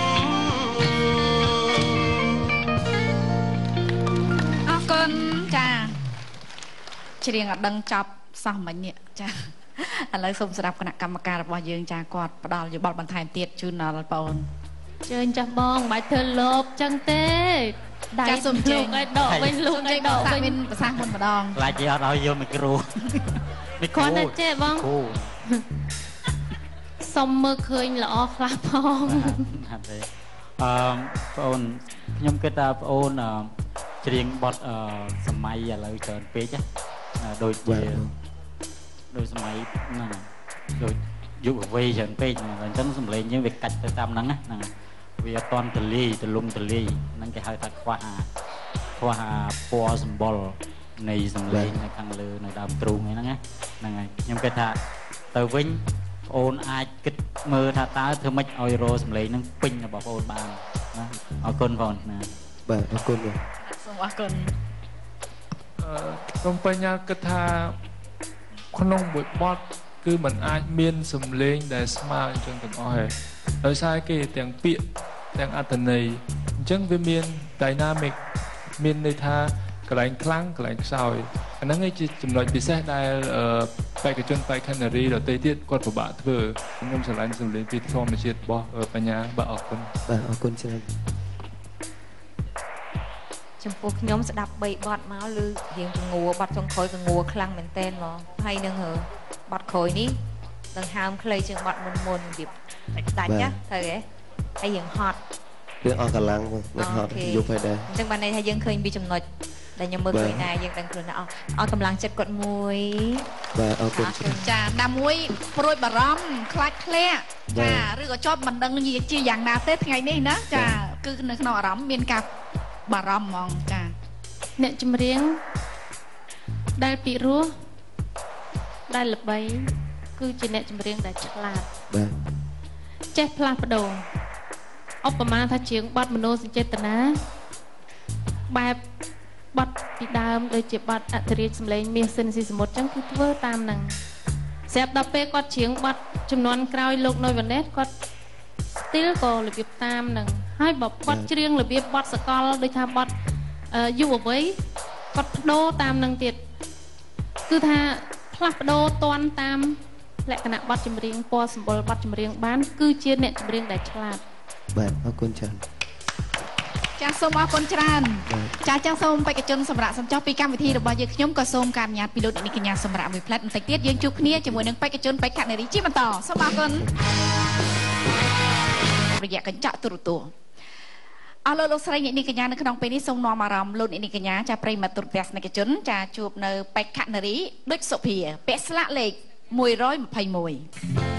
អរគុណចាច្រៀងអត់ដឹងចប់សោះមិញនេះចាឥឡូវសូមស្ដាប់គណៈកម្មការរបស់យើងចាគាត់ផ្ដល់យោបល់បន្ថែមទៀតជូនដល់បងអូនជើញចាស់បងមិនធ្វើលោបចឹងទេដៃសុំជើញឲ្យដកវិញលោកឲ្យដកវិញមានប្រសាសន៍មុនម្ដងខ្លាចយកឲ្យយកមីក្រូគាត់តែចេះបងសុំមើលឃើញល្អខ្លះផងអត់ទេបងអូនខ្ញុំគិតថាបងអូនច្រៀងបទសម័យឥឡូវច្រើនពេកដូចសម័យហ្នឹងដូចយុវវ័យច្រើនពេកអញ្ចឹងសម្លេងយើងវាកាច់ទៅតាមហ្នឹងហ្នឹងវាអត់តន់ទលាយទលំទលាយហ្នឹងគេហៅថាខ្វះពណ៌សម្បុរនៃសម្លេងនៅខាងលើនៅដើមទ្រូងហ្នឹងហ្នឹងហើយខ្ញុំគិតថាទៅវិញបងអូនអាចគិតមើលថាតើធ្វើម៉េចឲ្យរោសម្លេងហ្នឹងពេញរបស់បងអូនបានណាអរគុណបងណាបាទអរគុណបងសូមអរគុណខ្ញុំបញ្ញាគិតថាក្នុងមួយបទគឺมันអាចមានសំឡេងដែលស្មើអញ្ចឹងទាំងអស់ហើយដោយសារគេទាំងពាក្យទាំងអត្ថន័យអញ្ចឹងវាមាន dynamic មានន័យថាកន្លែងខ្លាំងកន្លែងខ្សោយអាហ្នឹងឯងជាចំណុចពិសេសដែលបេក្ខជនបេក្ខនារីដទៃទៀតគាត់ពិបាកធ្វើខ្ញុំឆ្លាញ់សំឡេងពីធម្មជាតិរបស់បញ្ញាបាទអរគុណបាទអរគុណច្រើនចំពោះខ្ញុំស្ដាប់3បទមកឬរៀងងួរបទចុងក្រោយកងួរខ្លាំងមែនតែនមកហើយនឹងបទក្រោយនេះដង្ហើមខ្លីជាងបទមុនរបៀបដាច់ណាត្រូវទេហើយរៀងហត់រឿងអស់កម្លាំងមិនហត់យប់ហើយដែរអញ្ចឹងបានន័យថាយើងឃើញពីចំណុចដែលខ្ញុំមើលឃើញដែរយើងដឹងខ្លួនអស់កម្លាំងចិត្តគាត់មួយបាទអរគុណចាណាមួយព្រួយបារម្ភខ្លាចធ្លាក់ចាឬក៏ជាប់មិនដឹងជាយ៉ាងណាទេថ្ងៃនេះណាចាគឺនៅក្នុងអារម្មណ៍មានការបារម្ភហ្មងចាអ្នកចម្រៀងដែលពីរោះដែលល្បីគឺជាអ្នកចម្រៀងដែលឆ្លាតបាទចេះផ្លាស់ប្ដូរឧបមាថាជាងបទមនោសញ្ចេតនាបែបបទពីដើមដូចជាបទអធិរាជសម្លេងមាសសិនស៊ីសមុទ្រចឹងគឺធ្វើតាមហ្នឹងស្រាប់ដល់ពេលគាត់ច្រៀងបទចំនួនក្រោយលោកនុយវណ្ណេតគាត់ still ក៏របៀបតាមហ្នឹងហើយបើគាត់ច្រៀងរបៀបបទសកលដូចថាបទយុវវ័យគាត់បដូរតាមហ្នឹងទៀតគឺថាផ្លាស់ប្ដូរតាន់តាមលក្ខណៈបទចម្រៀងពណ៌សម្បុរបទចម្រៀងបានគឺជាអ្នកចម្រៀងដែលឆ្លាតបាទអរគុណច្រើនចាសូមអរគុណច្រើនចាចឹងសូមបេក្ខជនសម្រាប់សំចោះពីកម្មវិធីរបស់យើងខ្ញុំក៏សូមការអនុញ្ញាតពីលោកនាងកញ្ញាសម្រាប់មួយផ្លែតបន្តិចទៀតយើងជួបគ្នាជាមួយនឹងបេក្ខជនបេក្ខនារីជាបន្តសូមអរគុណរយៈកញ្ចក់ទូរទស្សន៍អស់លោកស្រីអ្នកនាងកញ្ញានៅក្នុងពេលនេះសូមនាំអារម្មណ៍លោកអ្នកនាងកញ្ញាចាប្រិយមិត្តទូរទស្សនិកជនចាជួបនៅបេក្ខនារីដូចសុភាពាក់ស្លាកលេខ121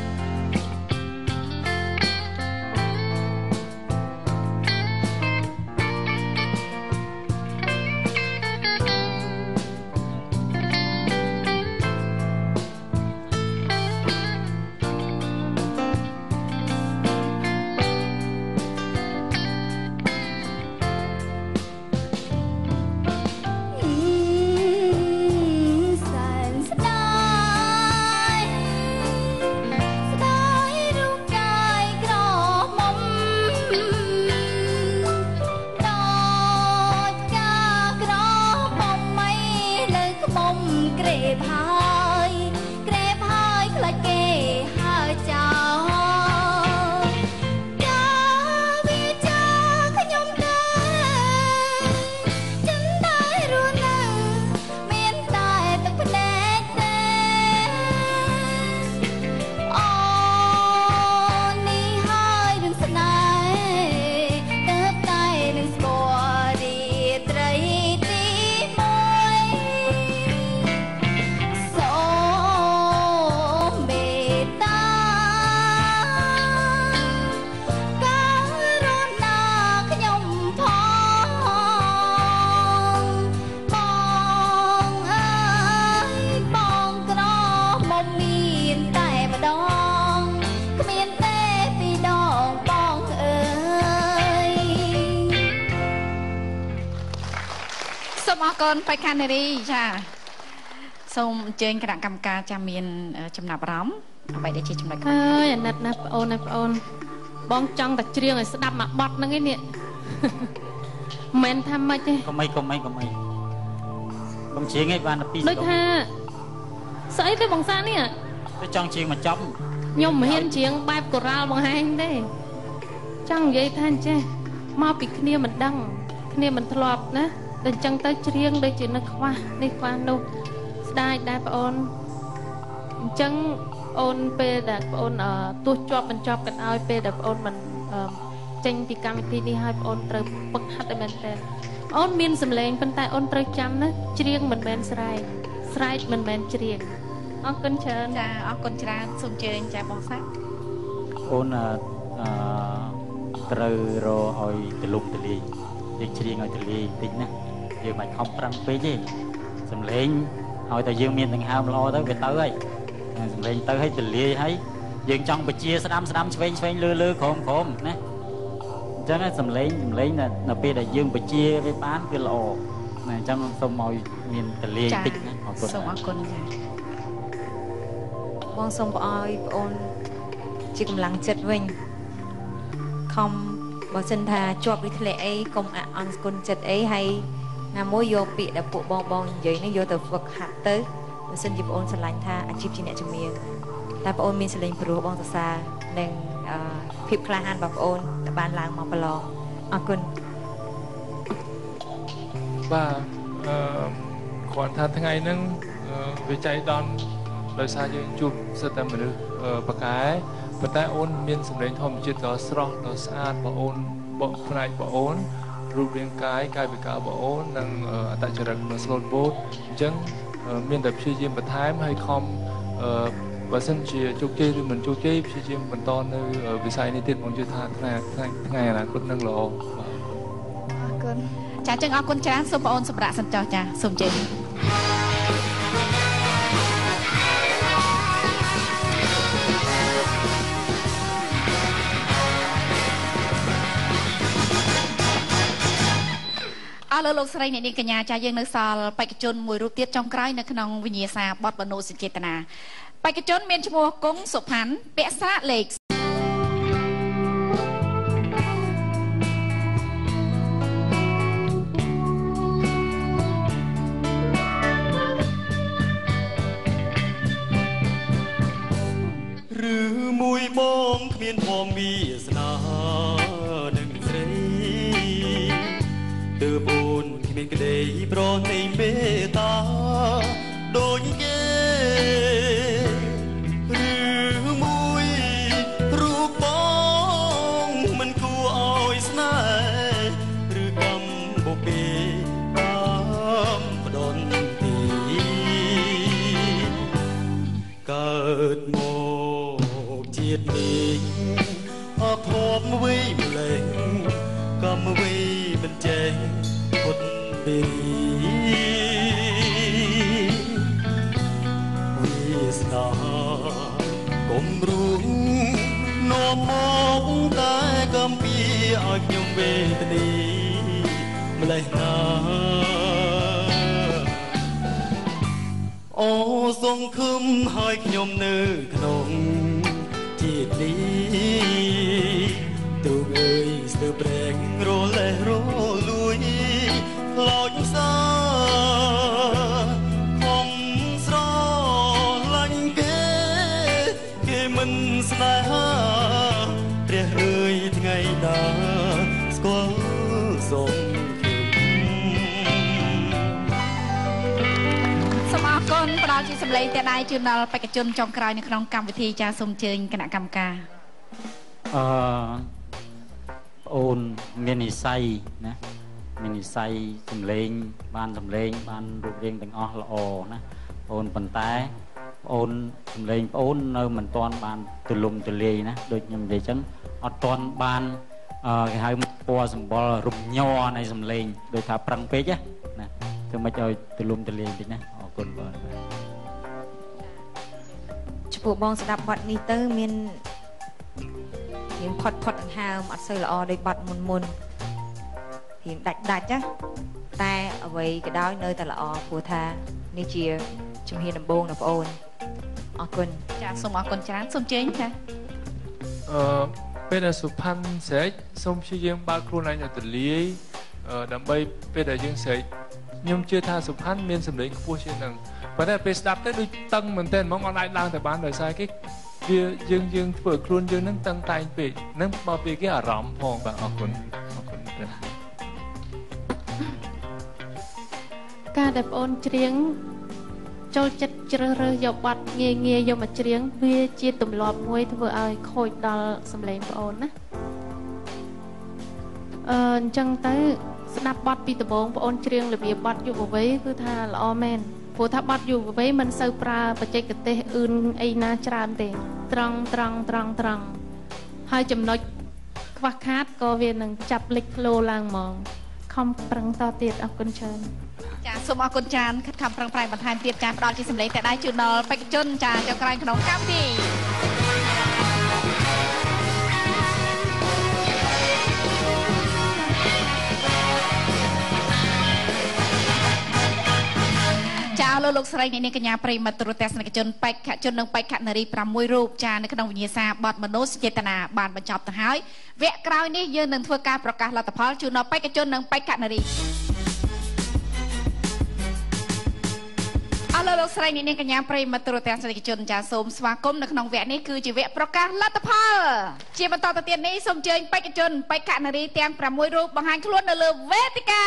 កូនបេក្ខនារីចាសូមអញ្ជើញគណៈកម្មការចាមានចំណាប់អារម្មណ៍អ្វីដែលជាចំណុចអើយអាណិតណាស់បងអូនបងចង់តែច្រៀងឲ្យស្ដាប់មកបទហ្នឹងឯនេះមិនថាម៉េចទេកុំអីកុំច្រៀងឲ្យបានតែ2 ដូចថាស្អីទេបងសានេះទៅចង់ច្រៀងមកចប់ខ្ញុំមិនហ៊ានច្រៀងបែបកូរ៉ាល់បង្ហាញទេចង់និយាយថាចេះមកពីគ្នាមិនដឹងគ្នាមិនធ្លាប់ណាតែអញ្ចឹងទៅច្រៀងដូចជានឹកខ្វះនេះខ្វះនោះស្ដាយដែរបងអូនអញ្ចឹងអូនពេលដែលបងអូនទោះជាប់បញ្ចប់กันឲ្យពេលដែលបងអូនមិនចេញពីកម្មវិធីនេះឲ្យបងអូនត្រូវពឹកហាត់ឲ្យមែនតើអូនមានសម្លេងប៉ុន្តែអូនត្រូវចាំណាច្រៀងមិនមែនស្រែកមិនមែនច្រៀងអរគុណច្រើនចាអរគុណច្រើនសូមអញ្ជើញចាបងសាអូនត្រូវរកឲ្យទលំទលាយយើងច្រៀងឲ្យទលាយបន្តិចណាយើងមិនខំប្រឹងពេកទេសំឡេងឲ្យតែយើងមានដង្ហើមល្អទៅវាទៅហើយសំឡេងទៅឲ្យទលាយហើយយើងចង់បជាស្ដាំឆ្វេងលើក្រោមណាអញ្ចឹងសំឡេងនៅពេលដែលយើងបជាវាបានគឺល្អណាអញ្ចឹងសូមឲ្យមានទលាយបន្តិចណាអរគុណសូមអរគុណចាបងសូមបងឲ្យបងអូនជាកម្លាំងចិត្តវិញខំបើសិនថាជាប់ឬធ្លាក់អីកុំអន់គុណចិត្តអីហើយណាមួយយកពាក្យដែលពួកបងនិយាយនេះយកទៅហ្វឹកហាត់ទៅបើសិនជាបងអូនស្រឡាញ់ថាអាជីពជាអ្នកជំនាញតែបងអូនមានសលេងព្រោះបងសរសើរនិងភាពក្លាហានរបស់បងអូនដែលបានឡើងមកប្រឡងអរគុណបាទគ្រាន់ថាថ្ងៃហ្នឹងវាចៃដន្យដោយសារយើងជួបសិតតែមនុស្សបកែប៉ុន្តែអូនមានសម្លេងធម្មជាតិដ៏ស្រស់ដ៏ស្អាតបងអូនផ្នែកបងអូនរូបរាងកាយវិការបងអូននិងអត្តចរិតនៅ slot boat អញ្ចឹងមានតែព្យាយាមបន្ថែមហើយខំបើសិនជាជោគជ័យឬមិនជោគជ័យព្យាយាមបន្តនៅវិស័យនេះទៀតបងជឿថាថ្ងៃអនាគតនឹងល្អបាទអរគុណចាចឹងអរគុណច្រើនសូមបងអូនសម្រាប់សិនចោះចាសូមជើញអរលោកស្រីអ្នកនាងកញ្ញាចាយើងនៅសល់បេក្ខជនមួយរូបទៀតចុងក្រោយនៅក្នុងវិញ្ញាសាបទបណូសេចក្ដីបេក្ខជនមានឈ្មោះគង់សុផាន់ពាក់ស្រាលេខឬមួយបងគ្មានផងមានស្នានឹងស្រីទើបអូនគ្មានក្តីប្រណីមេត្តាដូចគេឬមួយរូបបងមិនគួរឲ្យស្នេហ៍ឬកំបុពេតាមផ្ដន់ទីកើតមកជាតិនេះអត់ធំវិម្លេងកំវិមិនចេះពុតពីវាស្នាកុំរួងនាំមកតែកំពីឲ្យខ្ញុំវេទនីម្លេះណាអូសង្ឃឹមឲ្យខ្ញុំនៅក្នុងជាតិនេះទូកអើយស្ទើរប្រេងរលេះរលួយខ្លោចសាខំស្រឡាញ់គេមិនស្នេហាព្រះអើយថ្ងៃណាស្គាល់សូមសូមអរគុណផ្ដល់ជាសម្លេងតែដៃជូនដល់បេក្ខជនចុងក្រោយនៅក្នុងកម្មវិធីចាសូមអញ្ជើញគណៈកម្មការអូនមាននិស័យណាមាននិស័យសម្លេងបានសម្លេងបានរូបរាងទាំងអស់ល្អណាអូនប៉ុន្តែអូនសម្លេងអូននៅមិនទាន់បានទូលំទូលាយណាដូចខ្ញុំនិយាយចឹងអត់ទាន់បានគេហៅពណ៌សម្បុររំញ័រនៃសម្លេងដូចថាប្រឹងពេកណាធ្វើមិនឲ្យទូលំទូលាយបន្តិចណាអរគុណបងចំពោះបងស្ដាប់បទនេះទៅមានផុតដង្ហើមអត់សូវល្អដូចបទមុនរៀងដាច់ណាតែអ្វីក៏ដោយនៅតែល្អព្រោះថានេះជាជំហានដំបូងរបស់បងអូនអរគុណចាសូមអរគុណច្រើនសូមជើញចាពេលដែលសុផាន់ស្រែកសូមព្យាយាមបើកខ្លួនឯងឲ្យទលាយដើម្បីពេលដែលយើងស្រែកខ្ញុំជឿថាសុផាន់មានសម្លេងខ្ពស់ជាងនឹងប៉ុន្តែពេលស្ដាប់ទៅដូចតឹងមែនទែនហ្មងអត់អាចឡើងទៅបានដោយសារគេវាយើងធ្វើឲ្យខ្លួនយើងនឹងតឹងតែងពេកនឹងបើពេលគេអារម្មណ៍ផងបាទអរគុណការដែលបងអូនច្រៀងចូលចិត្តជ្រើសរើសយកបទងាយយកមកច្រៀងវាជាទម្លាប់មួយធ្វើឲ្យខូចដល់សម្លេងបងអូនណាអញ្ចឹងទៅស្ដាប់បទពីដំបូងបងអូនច្រៀងរបៀបបទយុវវ័យគឺថាល្អមែនព្រោះថាបទយុវវ័យមិនសូវប្រើបច្ចេកទេសអ៊ឺនអីណាច្រើនទេត្រង់ហើយចំណុចខ្វះខាតក៏វានឹងចាប់លេចធ្លោឡើងហ្មងខំប្រឹងតទៀតអរគុណច្រើនចាសូមអរគុណច្រើនខិតខំប្រឹងប្រែងបន្ថែមទៀតចាផ្ដល់ជាសម្លេងតែដៃជូនដល់បេក្ខជនចាចុងក្រោយក្នុងកម្មវិធីចាលោកលោកស្រីនេះកញ្ញាប្រិមត្តទូរទស្សនិកជនបេក្ខជននិងបេក្ខនារី6រូបចានៅក្នុងវិញ្ញាសាបទមនោសញ្ចេតនាបានបញ្ចប់ទៅហើយវគ្គក្រោយនេះយើងនឹងធ្វើការប្រកាសលទ្ធផលជូនដល់បេក្ខជននិងបេក្ខនារីលោកលោកស្រីនេះកញ្ញាប្រិមត្តទូរទស្សនិកជនចាសូមស្វាគមន៍នៅក្នុងវគ្គនេះគឺជាវគ្គប្រកាសលទ្ធផលជាបន្តទៅទៀតនេះសូមអញ្ជើញបេក្ខជនបេក្ខនារីទាំង6រូបបង្ហាញខ្លួននៅលើវេទិកា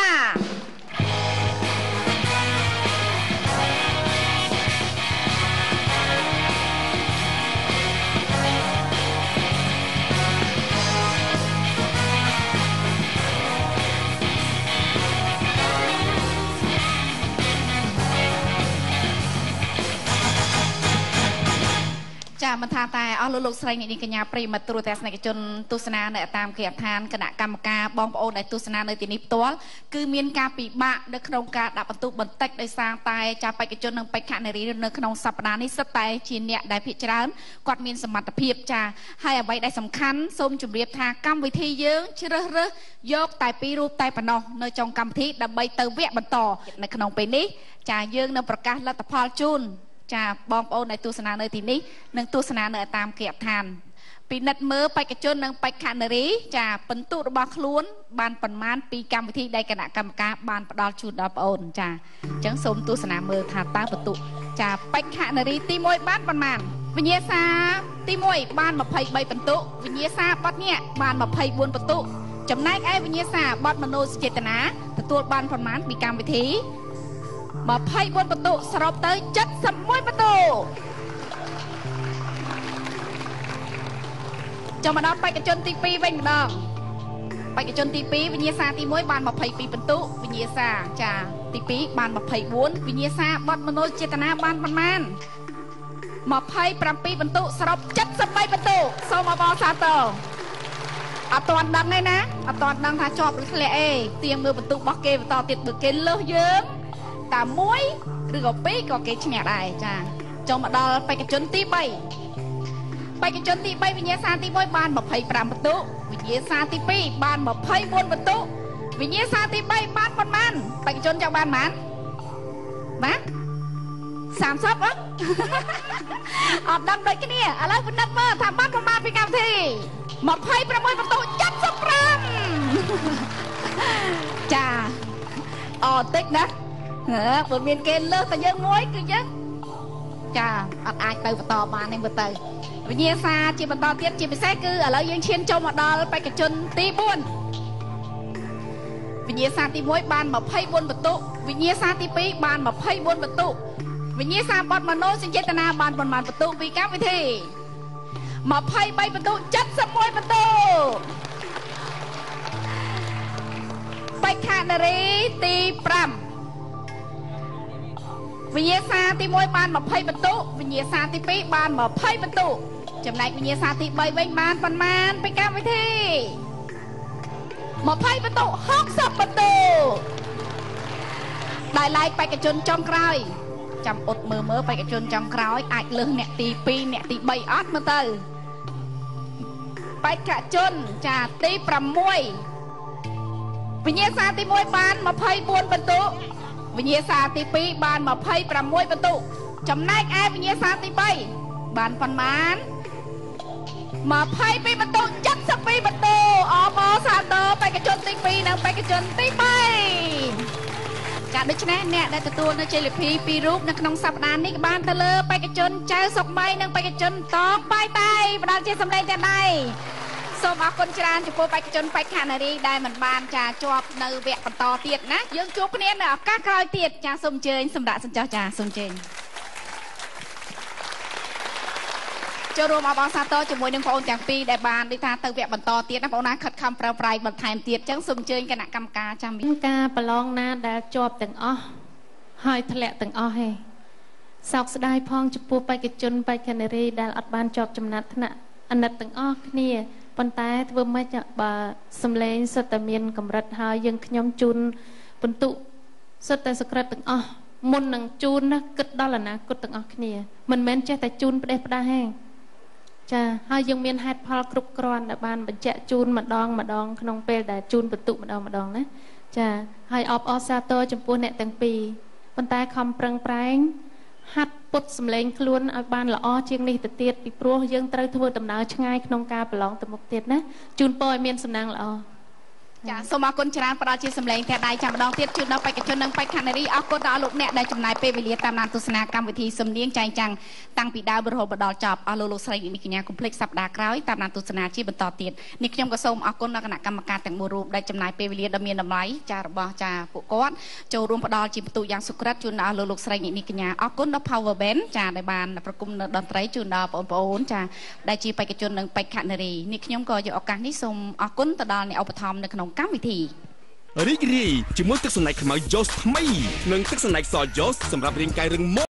ចាមិនថាតែអស់លោកស្រីនេះកញ្ញាប្រិមត្តទូរទស្សនិកជនទស្សនានៅតាមគេដ្ឋានគណៈកម្មការបងប្អូនដែលទស្សនានៅទីនេះផ្ទាល់គឺមានការពិបាកនៅក្នុងការដាក់បន្ទុកបន្តិចដោយសារតែចាបេក្ខជននិងបេក្ខនារីនៅក្នុងសប្តាហ៍នេះសិតតែជាអ្នកដែលភាគច្រើនគាត់មានសមត្ថភាពចាហើយអ្វីដែលសំខាន់សូមជម្រាបថាកម្មវិធីយើងជ្រើសរើសយកតែ2រូបតែប៉ុណ្ណោះនៅtrongកម្មវិធីដើម្បីទៅវគ្គបន្តនៅក្នុងពេលនេះចាយើងនឹងប្រកាសលទ្ធផលជូនចាបងប្អូនដែលទស្សនានៅទីនេះនិងទស្សនានៅតាមគេដ្ឋានពិនិត្យមើលបេក្ខជននិងបេក្ខនារីចាពិន្ទុរបស់ខ្លួនបានប៉ុន្មានពីកម្មវិធីដែលគណៈកម្មការបានផ្ដល់ជូនដល់បងប្អូនចាអញ្ចឹងសូមទស្សនាមើលថាតើបន្ទុកចាបេក្ខនារីទី1បានប៉ុន្មានវិញ្ញាសាទី1បាន23បន្ទុកវិញ្ញាសាបទនេះបាន24បន្ទុកចំណែកឯវិញ្ញាសាបទមនោសញ្ចេតនាទទួលបានប៉ុន្មានពីកម្មវិធី24បន្ទុកសរុបទៅ71បន្ទុកចូលមកដល់បេក្ខជនទី2វិញម្ដងបេក្ខជនទី2វិញ្ញាសាទី1បាន22បន្ទុកវិញ្ញាសាចាទី2បាន24វិញ្ញាសាបទមនោចេតនាបានប៉ុន្មាន27បន្ទុកសរុប73បន្ទុកសូមអបអរសាទរអត់ទាន់ដឹងទេណាអត់ទាន់ដឹងថាជាប់ឬធ្លាក់អេទៀងមើលបន្ទុករបស់គេបន្តទៀតបើគេលើសយើងតែ1ឬក៏2ក៏គេឈ្នះដែរចាចូលមកដល់បេក្ខជនទី3បេក្ខជនទី3វិញ្ញាសាទី1បាន25បន្ទុកវិញ្ញាសាទី2បាន24បន្ទុកវិញ្ញាសាទី3បានប៉ុន្មានបេក្ខជនចង់បានប៉ុន្មានបាទ30អត់ដឹងដូចគ្នាឥឡូវពិនិត្យមើលថាបានប៉ុន្មានពីកម្មវិធី26បន្ទុក75ចាអត់តិចណាបើមានគេលើសតែយើងមួយគឺយើងចាអត់អាចទៅបន្តបានទេមើលទៅវិញ្ញាសាជាបន្តទៀតជាពិសេសគឺឥឡូវយើងឈានចូលមកដល់បេក្ខជនទី4វិញ្ញាសាទី1បាន24បន្ទុកវិញ្ញាសាទី2បាន24បន្ទុកវិញ្ញាសាបទមនោសញ្ចេតនាបានប៉ុន្មានបន្ទុកពីកម្មវិធី23បន្ទុក71បន្ទុកបេក្ខនារីទី5វិញ្ញាសាទី1បាន20បន្ទុកវិញ្ញាសាទី2បាន20បន្ទុកចំណែកវិញ្ញាសាទី3វិញបានប៉ុន្មានពីកម្មវិធី20បន្ទុក60បន្ទុកដែលឡែកបេក្ខជនចុងក្រោយចាំអ៊ុតមើលបេក្ខជនចុងក្រោយអាចលើសអ្នកទី2អ្នកទី3អត់មើលទៅបេក្ខជនចាទី6វិញ្ញាសាទី1បាន24បន្ទុកវិញ្ញាសាទី2បាន26បន្ទុកចំណែកឯវិញ្ញាសាទី3បានប៉ុន្មាន22បន្ទុក72បន្ទុកអបអរសាទរបេក្ខជនទី2និងបេក្ខជនទី3ចាដូច្នេះអ្នកដែលទទួលនៅជ័យលាភី2រូបនៅក្នុងសប្តាហ៍នេះបានទៅលើបេក្ខជនចៅសុកម៉ៃនិងបេក្ខជនតងបាយតៃផ្ដល់ជាសម្លេងទាំងដៃសូមអរគុណច្រើនចំពោះបេក្ខជនបេក្ខនារីដែលមិនបានចាជាប់នៅវគ្គបន្តទៀតណាយើងជួបគ្នានៅឱកាសក្រោយទៀតចាសូមអញ្ជើញសម្រាប់សញ្ចោះចាសូមអញ្ជើញចូលរួមអបអរសាទរជាមួយនឹងបងប្អូនទាំងពីរដែលបានដូចថាទៅវគ្គបន្តទៀតណាបងប្អូនណាខិតខំប្រឹងប្រែងបន្ថែមទៀតអញ្ចឹងសូមអញ្ជើញគណៈកម្មការចាំមានការប្រឡងណាដែលជាប់ទាំងអស់ហើយធ្លាក់ទាំងអស់ហេសោកស្ដាយផងចំពោះបេក្ខជនបេក្ខនារីដែលអត់បានជាប់ចំណាត់ថ្នាក់អាណិតទាំងអស់គ្នាប៉ុន្តែធ្វើម៉េចបើសំឡេងសុទ្ធតែមានកម្រិតហើយយើងខ្ញុំជូនបន្ទុកសុទ្ធតែសក្រិតទាំងអស់មុននឹងជូនណាគិតដល់អនាគតទាំងអស់គ្នាមិនមែនចេះតែជូនផ្ដេសផ្ដាស់ទេចាហើយយើងមានហេតុផលគ្រប់គ្រាន់ដែលបានបញ្ជាក់ជូនម្ដងក្នុងពេលដែលជូនបន្ទុកម្ដងណាចាហើយអបអរសាទរចំពោះអ្នកទាំងពីរប៉ុន្តែខំប្រឹងប្រែងហាត់ពុតសម្លេងខ្លួនឲ្យបានល្អជាងនេះទៅទៀតពីព្រោះយើងត្រូវធ្វើដំណើរឆ្ងាយក្នុងការប្រឡងទៅមុខទៀតណាជូនពរឲ្យមានសំណាងល្អចាសូមអរគុណច្រើនផ្ដល់ជាសម្លេងតែដៃចាំម្ដងទៀតជូនដល់បេក្ខជននិងបេក្ខនារីអរគុណដល់លោកអ្នកដែលចំណាយពេលវេលាតាមដានទស្សនាកម្មវិធីសំនៀងចែងចាំងតាំងពីដើមរហូតដល់ចប់អស់លោកស្រីនាងកញ្ញាកុំភ្លេចសប្តាហ៍ក្រោយតាមដានទស្សនាជាបន្តទៀតនេះខ្ញុំក៏សូមអរគុណដល់គណៈកម្មការទាំងមូលរូបដែលចំណាយពេលវេលាដ៏មានតម្លៃចារបស់ចាពួកគាត់ចូលរួមផ្ដល់ជាបន្ទូយ៉ាងសុក្រិតជូនដល់លោកស្រីនាងកញ្ញាអរគុណដល់ Power Band ចាដែលបានប្រគំនៅតន្ត្រីជូនដល់បងប្អូនចាដែលជាបេក្ខជននិងបេក្ខនារីនេះខ្ញុំក៏យកឱកាសនេះសូមអរគុណទៅដល់អ្នកឧបត្ថម្ភនៅក្នុងកម្មវិធីរីករាយជាមួយទឹកសណ្តែកខ្មៅ Joss ថ្មីនិងទឹកសណ្តែកស Joss សម្រាប់រាងកាយរឹងមាំ